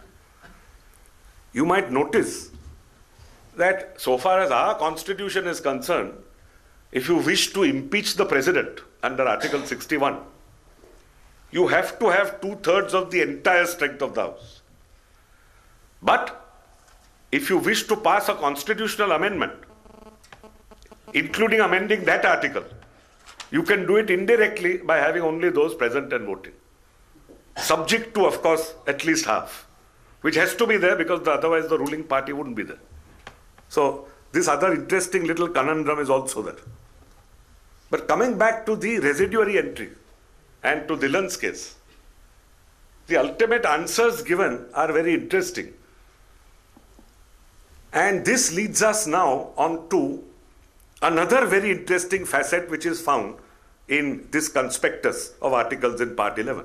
Speaker 1: You might notice that so far as our constitution is concerned, if you wish to impeach the president under Article 61, you have to have 2/3 of the entire strength of the House. But if you wish to pass a constitutional amendment, including amending that article, you can do it indirectly by having only those present and voting, subject to, of course, at least half, which has to be there because otherwise the ruling party wouldn't be there. So this other interesting little conundrum is also there. But coming back to the residuary entry and to Dhillon's case, the ultimate answers given are very interesting. And this leads us now on to another very interesting facet which is found in this conspectus of articles in Part 11.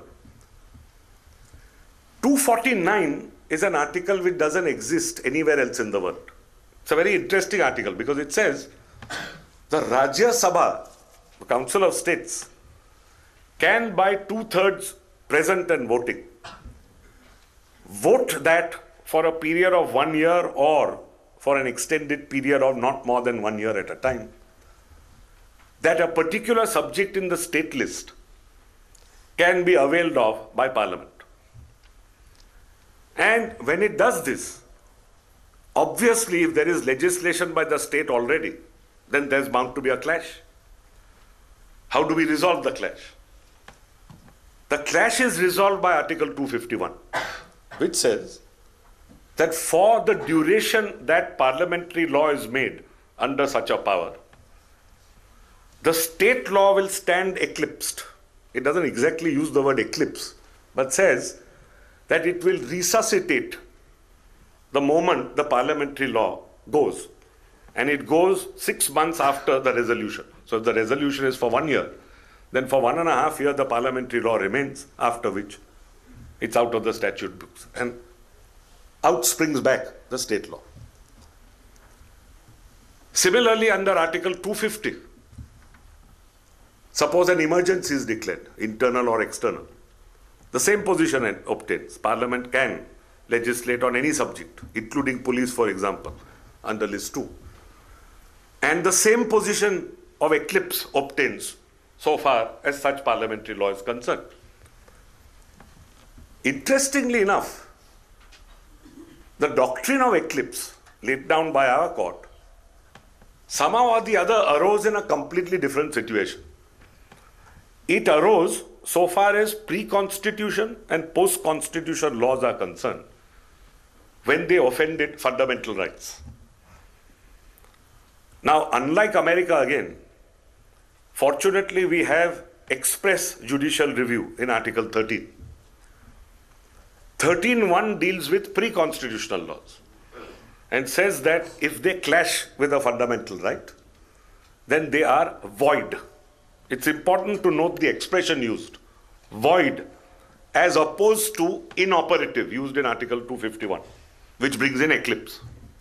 Speaker 1: 249 is an article which doesn't exist anywhere else in the world. It's a very interesting article because it says the Rajya Sabha, the Council of States, can by 2/3 present and voting vote that for a period of 1 year or for an extended period of not more than 1 year at a time, that a particular subject in the state list can be availed of by Parliament. And when it does this, obviously if there is legislation by the state already, then there's bound to be a clash. How do we resolve the clash? The clash is resolved by Article 251, which says that for the duration that parliamentary law is made under such a power, the state law will stand eclipsed. It doesn't exactly use the word eclipse, but says that it will resuscitate the moment the parliamentary law goes. And it goes 6 months after the resolution. So if the resolution is for 1 year, then for 1.5 years the parliamentary law remains, after which it's out of the statute books. And out springs back the state law. Similarly, under Article 250, suppose an emergency is declared, internal or external, the same position obtains. Parliament can legislate on any subject, including police, for example, under List 2. And the same position of eclipse obtains so far as such parliamentary law is concerned. Interestingly enough, the doctrine of eclipse laid down by our court somehow or the other arose in a completely different situation. It arose so far as pre-constitution and post-constitution laws are concerned when they offended fundamental rights. Now, unlike America again, fortunately we have express judicial review in Article 13. 13.1 deals with pre-constitutional laws and says that if they clash with a fundamental right, then they are void. It's important to note the expression used, void, as opposed to inoperative, used in Article 251, which brings in eclipse.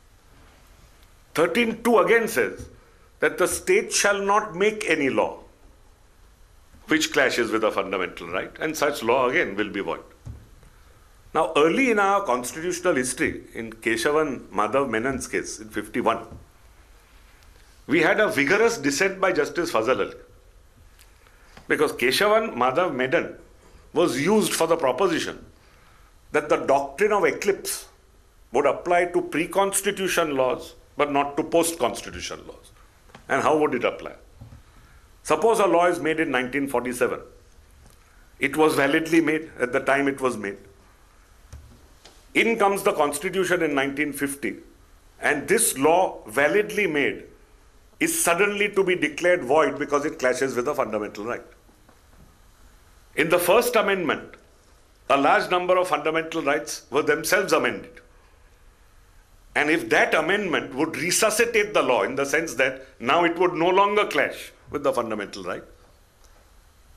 Speaker 1: 13.2 again says that the state shall not make any law which clashes with a fundamental right, and such law again will be void. Now, early in our constitutional history, in Keshavan Madhav Menon's case in 51, we had a vigorous dissent by Justice Fazal Ali, because Keshavan Madhav Menon was used for the proposition that the doctrine of eclipse would apply to pre-constitution laws but not to post-constitution laws. And how would it apply? Suppose a law is made in 1947. It was validly made at the time it was made. In comes the Constitution in 1950, and this law validly made is suddenly to be declared void because it clashes with a fundamental right. In the First Amendment, a large number of fundamental rights were themselves amended. And if that amendment would resuscitate the law in the sense that now it would no longer clash with the fundamental right,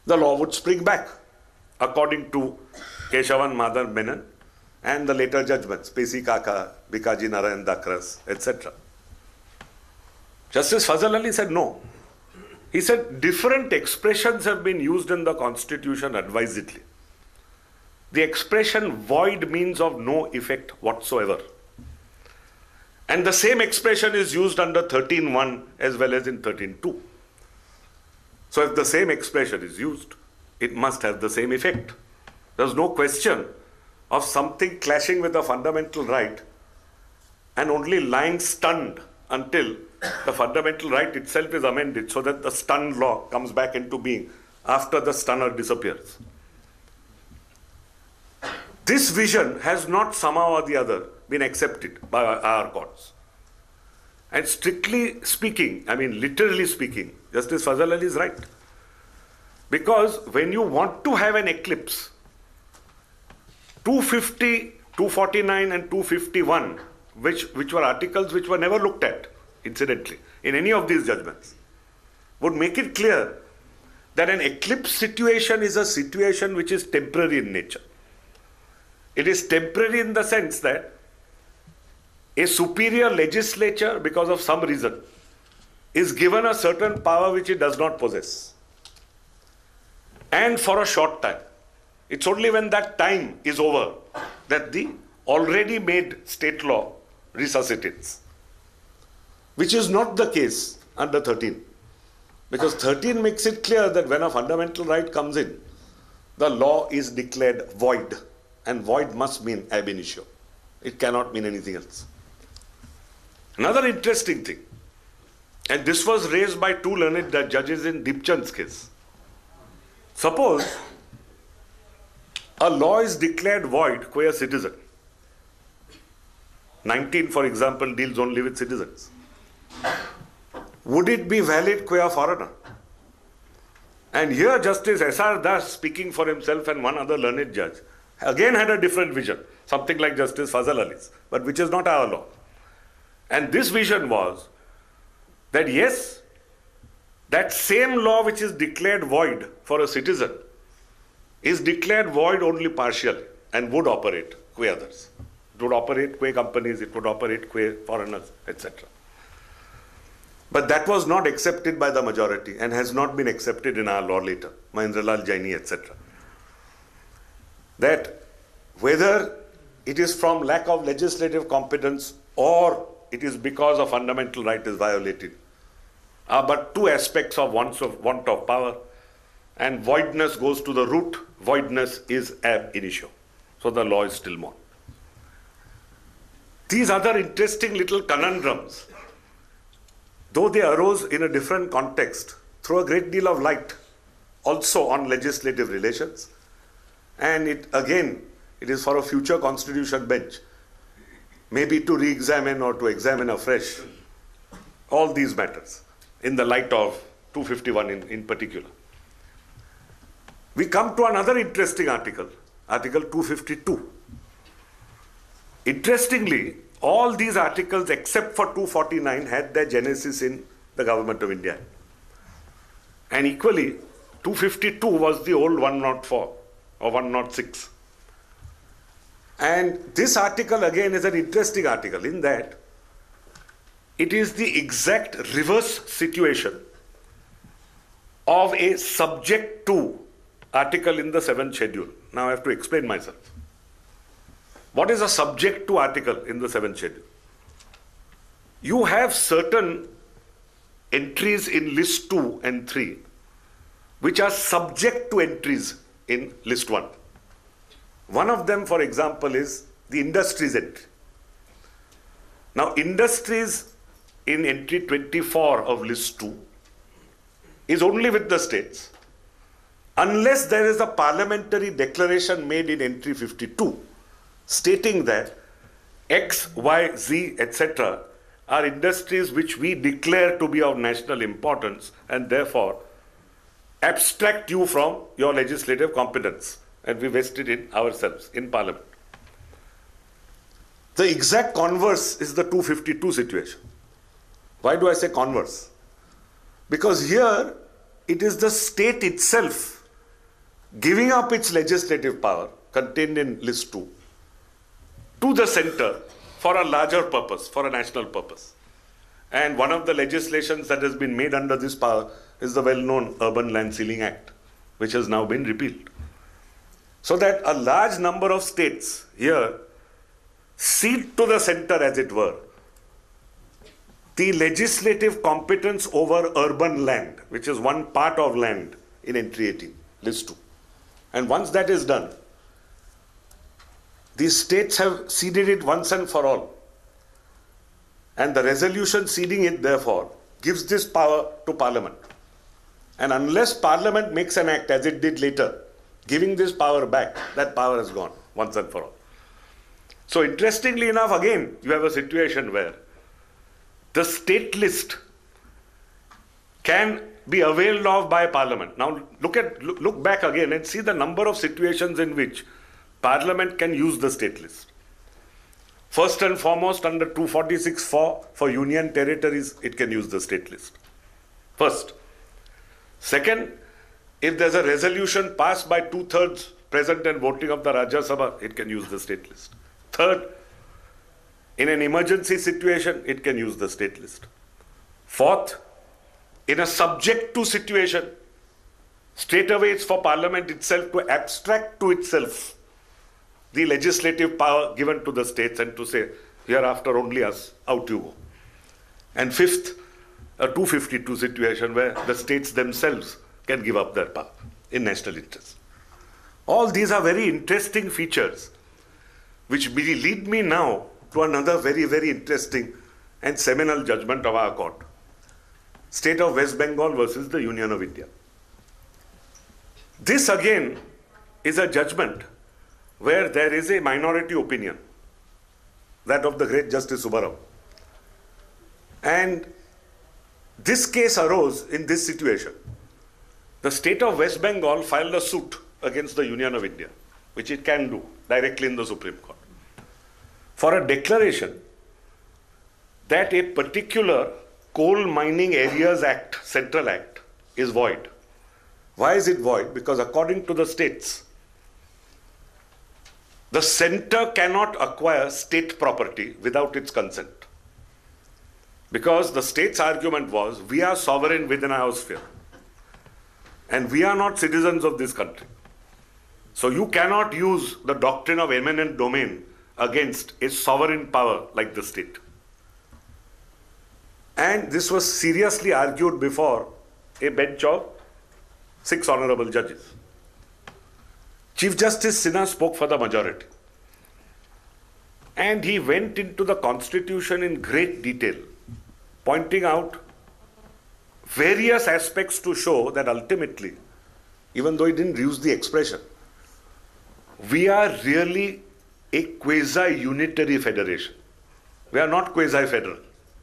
Speaker 1: the law would spring back, according to Keshavan Madhav Menon and the later judgments, P.C. Kaka, Bikaji Narayan Dakras, etc. Justice Fazal Ali said no. He said different expressions have been used in the Constitution advisedly. The expression void means of no effect whatsoever. And the same expression is used under 13.1 as well as in 13.2. So if the same expression is used, it must have the same effect. There's no question of something clashing with a fundamental right and only lying stunned until the fundamental right itself is amended so that the stunned law comes back into being after the stunner disappears. This vision has not somehow or the other been accepted by our courts. And strictly speaking, I mean literally speaking, Justice Fazal Ali is right. Because when you want to have an eclipse, 250, 249 and 251, which were articles which were never looked at, incidentally, in any of these judgments, would make it clear that an eclipse situation is a situation which is temporary in nature. It is temporary in the sense that a superior legislature, because of some reason, is given a certain power which it does not possess. And for a short time. It's only when that time is over that the already made state law resuscitates. Which is not the case under 13. Because 13 makes it clear that when a fundamental right comes in, the law is declared void. And void must mean ab initio. It cannot mean anything else. Another interesting thing, and this was raised by two learned judges in Dipchand's case. Suppose a law is declared void qua citizen. 19, for example, deals only with citizens. Would it be valid qua foreigner? And here Justice S.R. Das, speaking for himself and one other learned judge, again had a different vision, something like Justice Fazal Ali's, but which is not our law. And this vision was that yes, that same law which is declared void for a citizen is declared void only partially and would operate qua others. It would operate qua companies, it would operate qua foreigners, etc. But that was not accepted by the majority and has not been accepted in our law later, Mahendralal Jaini, etc. That whether it is from lack of legislative competence or it is because a fundamental right is violated are but two aspects of want of power, and voidness goes to the root. Voidness is ab initio. So the law is still more. These other interesting little conundrums, though they arose in a different context, throw a great deal of light also on legislative relations. And it is for a future constitution bench, maybe to re-examine or to examine afresh all these matters in the light of 251 in particular. We come to another interesting article, Article 252. Interestingly, all these articles except for 249 had their genesis in the Government of India. And equally, 252 was the old 104 or 106. And this article again is an interesting article in that it is the exact reverse situation of a subject to article in the 7th schedule. Now I have to explain myself. What is a subject to article in the 7th schedule? You have certain entries in list 2 and 3 which are subject to entries in list 1. One of them, for example, is the industries entry. Now, industries in entry 24 of list 2 is only with the states unless there is a parliamentary declaration made in entry 52 stating that X, Y, Z, etc. are industries which we declare to be of national importance and therefore abstract you from your legislative competence, and we vest it in ourselves in Parliament. The exact converse is the 252 situation. Why do I say converse? Because here it is the state itself giving up its legislative power contained in list 2 to the center for a larger purpose, for a national purpose. And one of the legislations that has been made under this power is the well-known Urban Land Ceiling Act, which has now been repealed. So that a large number of states here cede to the center, as it were, the legislative competence over urban land, which is one part of land in entry 18, list 2. And once that is done, these states have ceded it once and for all. And the resolution ceding it, therefore, gives this power to Parliament. And unless Parliament makes an act, as it did later, giving this power back, that power is gone once and for all. So interestingly enough, again, you have a situation where the state list can be availed of by Parliament. Now look back again and see the number of situations in which Parliament can use the state list. First and foremost, under 246(4) for union territories, it can use the state list. First. Second, if there's a resolution passed by 2/3 present and voting of the Rajya Sabha, it can use the state list. Third, in an emergency situation, it can use the state list. Fourth, in a subject to situation, straightaway it's for Parliament itself to abstract to itself the legislative power given to the states and to say, hereafter only us, out you go. And fifth, a 252 situation where the states themselves can give up their power in national interest. All these are very interesting features which lead me now to another very, very interesting and seminal judgment of our court. State of West Bengal versus the Union of India. This again is a judgment where there is a minority opinion, that of the great Justice Subbarao. And this case arose in this situation. The state of West Bengal filed a suit against the Union of India, which it can do directly in the Supreme Court, for a declaration that a particular Coal Mining Areas Act, Central Act, is void. Why is it void? Because according to the states, the center cannot acquire state property without its consent. Because the state's argument was, we are sovereign within our sphere. And we are not citizens of this country. So you cannot use the doctrine of eminent domain against a sovereign power like the state. And this was seriously argued before a bench of 6 honorable judges. Chief Justice Sinha spoke for the majority. And he went into the Constitution in great detail, pointing out various aspects to show that ultimately, even though he didn't use the expression, we are really a quasi-unitary federation. We are not quasi-federal.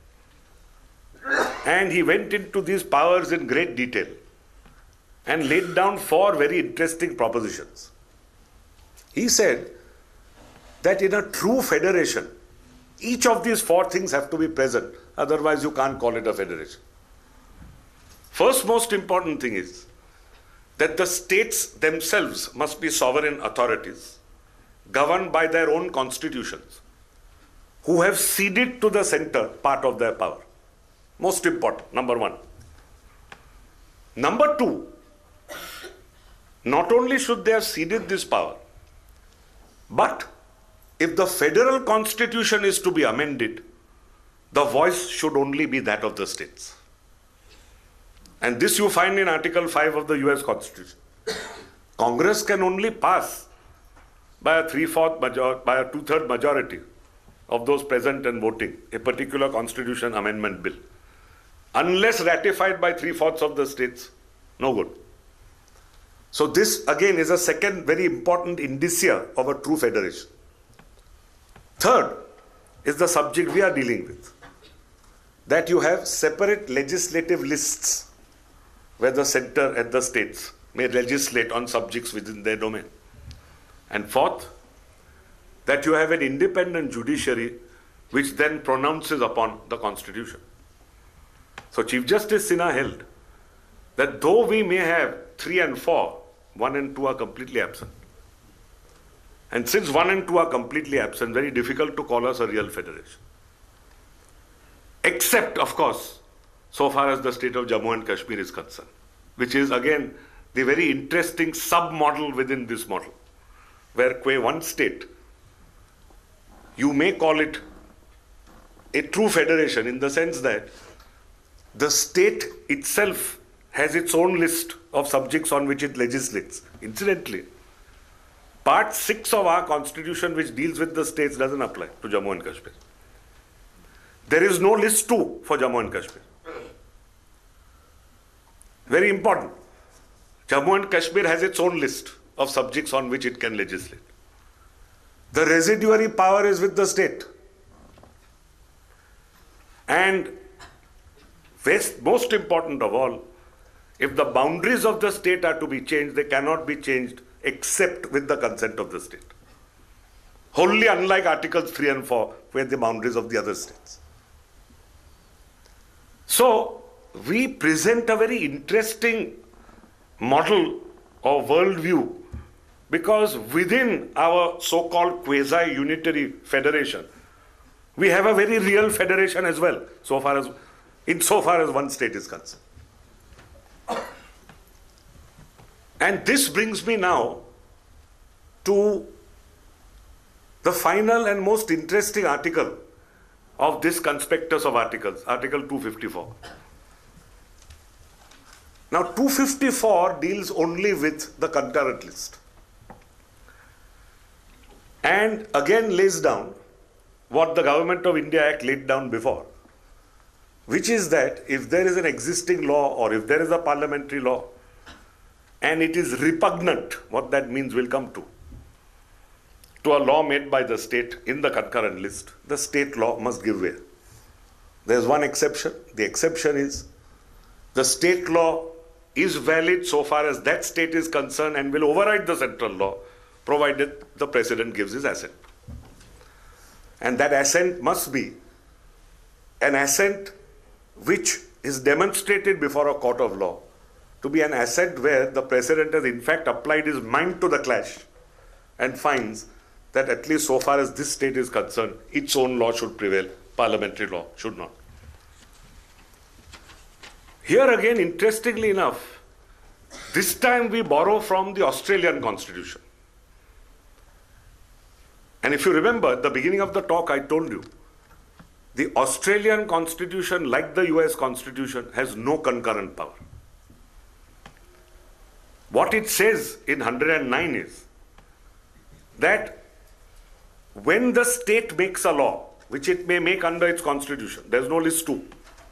Speaker 1: And he went into these powers in great detail and laid down 4 very interesting propositions. He said that in a true federation, each of these 4 things have to be present, otherwise you can't call it a federation. First most important thing is that the states themselves must be sovereign authorities, governed by their own constitutions, who have ceded to the center part of their power. Most important, number 1. Number 2, not only should they have ceded this power, but if the federal constitution is to be amended, the voice should only be that of the states. And this you find in Article 5 of the US Constitution. Congress can only pass by a 2/3 majority of those present and voting a particular constitution amendment bill. Unless ratified by 3/4 of the states, no good. So this again is a second very important indicia of a true federation. Third is the subject we are dealing with, that you have separate legislative lists where the center and the states may legislate on subjects within their domain. And fourth, that you have an independent judiciary which then pronounces upon the Constitution. So Chief Justice Sinha held that though we may have 3 and 4 1 and 2 are completely absent. And since 1 and 2 are completely absent, very difficult to call us a real federation. Except, of course, so far as the state of Jammu and Kashmir is concerned, which is again the very interesting sub-model within this model, where one state, you may call it a true federation in the sense that the state itself has its own list of subjects on which it legislates. Incidentally, Part 6 of our constitution, which deals with the states, doesn't apply to Jammu and Kashmir. There is no list 2 for Jammu and Kashmir. Very important. Jammu and Kashmir has its own list of subjects on which it can legislate. The residuary power is with the state. And most important of all, if the boundaries of the state are to be changed, they cannot be changed except with the consent of the state. Wholly unlike Articles 3 and 4, where the boundaries of the other states. So, we present a very interesting model or worldview, because within our so-called quasi-unitary federation, we have a very real federation as well, insofar as one state is concerned. And this brings me now to the final and most interesting article of this conspectus of articles, Article 254. Now, 254 deals only with the concurrent list. And again lays down what the Government of India Act laid down before, which is that if there is an existing law or if there is a parliamentary law and it is repugnant, what that means we'll come to a law made by the state in the concurrent list, the state law must give way. There's one exception. The exception is the state law is valid so far as that state is concerned and will override the central law, provided the president gives his assent. And that assent must be an assent which is demonstrated before a court of law to be an assent where the president has in fact applied his mind to the clash and finds that at least so far as this state is concerned, its own law should prevail, parliamentary law should not. Here again, interestingly enough, this time we borrow from the Australian Constitution. And if you remember, at the beginning of the talk, I told you, the Australian Constitution, like the US Constitution, has no concurrent power. What it says in 109 is that when the state makes a law, which it may make under its constitution, there's no list 2,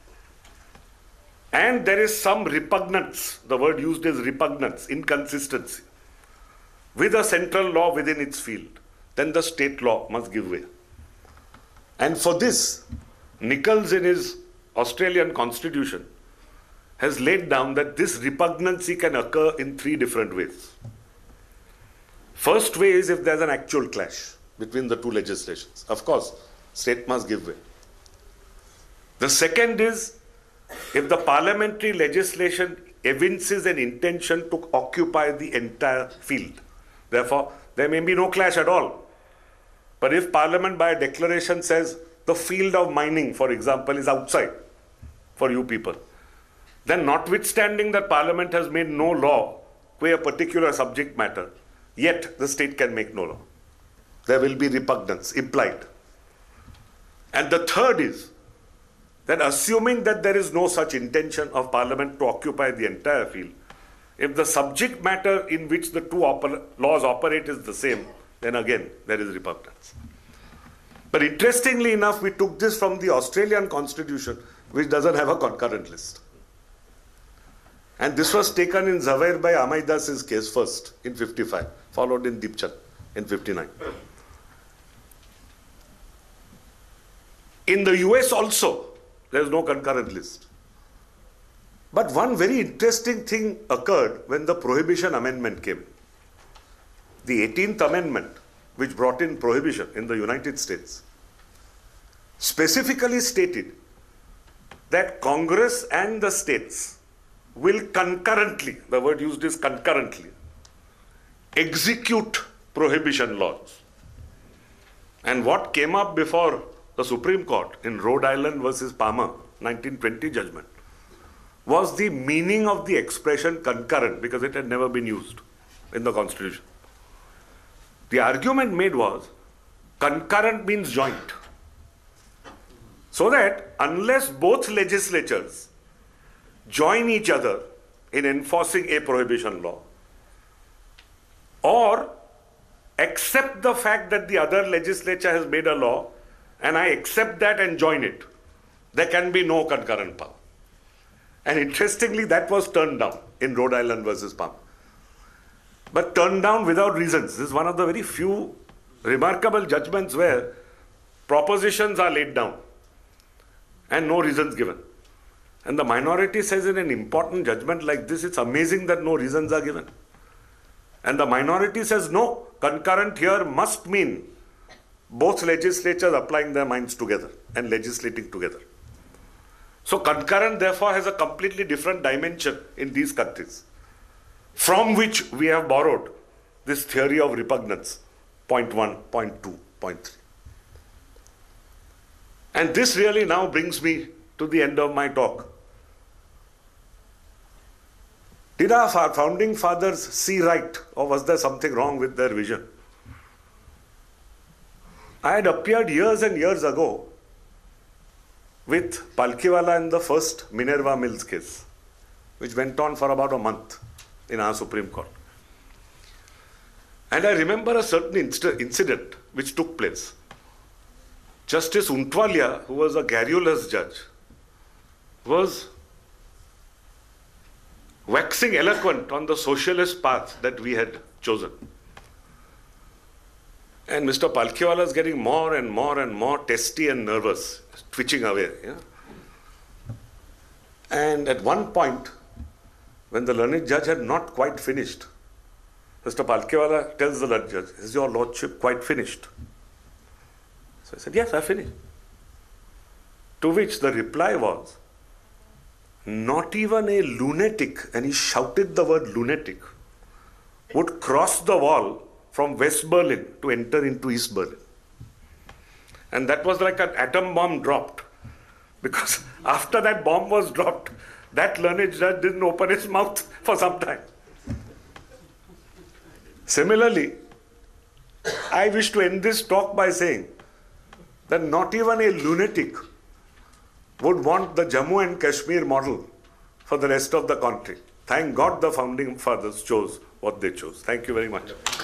Speaker 1: and there is some repugnance, the word used is repugnance, inconsistency, with a central law within its field, then the state law must give way. And for this, Nichols in his Australian Constitution has laid down that this repugnancy can occur in 3 different ways. First way is if there's an actual clash between the 2 legislations. Of course, state must give way. The second is if the parliamentary legislation evinces an intention to occupy the entire field. Therefore, there may be no clash at all. But if Parliament by a declaration says the field of mining, for example, is outside for you people, then notwithstanding that Parliament has made no law for a particular subject matter, yet the state can make no law. There will be repugnance implied. And the third is that assuming that there is no such intention of Parliament to occupy the entire field, if the subject matter in which the 2 laws operate is the same, then again there is repugnance. But interestingly enough, we took this from the Australian Constitution, which doesn't have a concurrent list. And this was taken in Zaveri by Amaidas's case first in 55, followed in Dipchand in 59. In the US also, there is no concurrent list. But one very interesting thing occurred when the Prohibition Amendment came. The 18th Amendment, which brought in prohibition in the United States, specifically stated that Congress and the states will concurrently, the word used is concurrently, execute prohibition laws. And what came up before the Supreme Court in Rhode Island versus Palmer, 1920 judgment, was the meaning of the expression concurrent, because it had never been used in the Constitution. The argument made was concurrent means joint. So that unless both legislatures join each other in enforcing a prohibition law, or accept the fact that the other legislature has made a law and I accept that and join it, there can be no concurrent power. And interestingly, that was turned down in Rhode Island versus Palmer. But turned down without reasons. This is one of the very few remarkable judgments where propositions are laid down and no reasons given. And the minority says in an important judgment like this, it's amazing that no reasons are given. And the minority says, no, concurrent here must mean both legislatures applying their minds together and legislating together. So concurrent therefore has a completely different dimension in these countries, from which we have borrowed this theory of repugnance, point 1, point 2, point 3. And this really now brings me to the end of my talk. Did our founding fathers see right, or was there something wrong with their vision? I had appeared years and years ago with Palkhiwala in the first Minerva Mills case, which went on for about a month in our Supreme Court. And I remember a certain incident which took place. Justice Untwalia, who was a garrulous judge, was waxing eloquent on the socialist path that we had chosen. And Mr. Palkhiwala is getting more and more and more testy and nervous, twitching away. Yeah? And at one point, when the learned judge had not quite finished, Mr. Palkhiwala tells the learned judge, "Is your lordship quite finished?" So I said, "Yes, I finished." To which the reply was, "Not even a lunatic," and he shouted the word lunatic, "would cross the wall from West Berlin to enter into East Berlin." And that was like an atom bomb dropped. Because after that bomb was dropped, that learned judge didn't open his mouth for some time. Similarly, I wish to end this talk by saying that not even a lunatic would want the Jammu and Kashmir model for the rest of the country. Thank God the founding fathers chose what they chose. Thank you very much.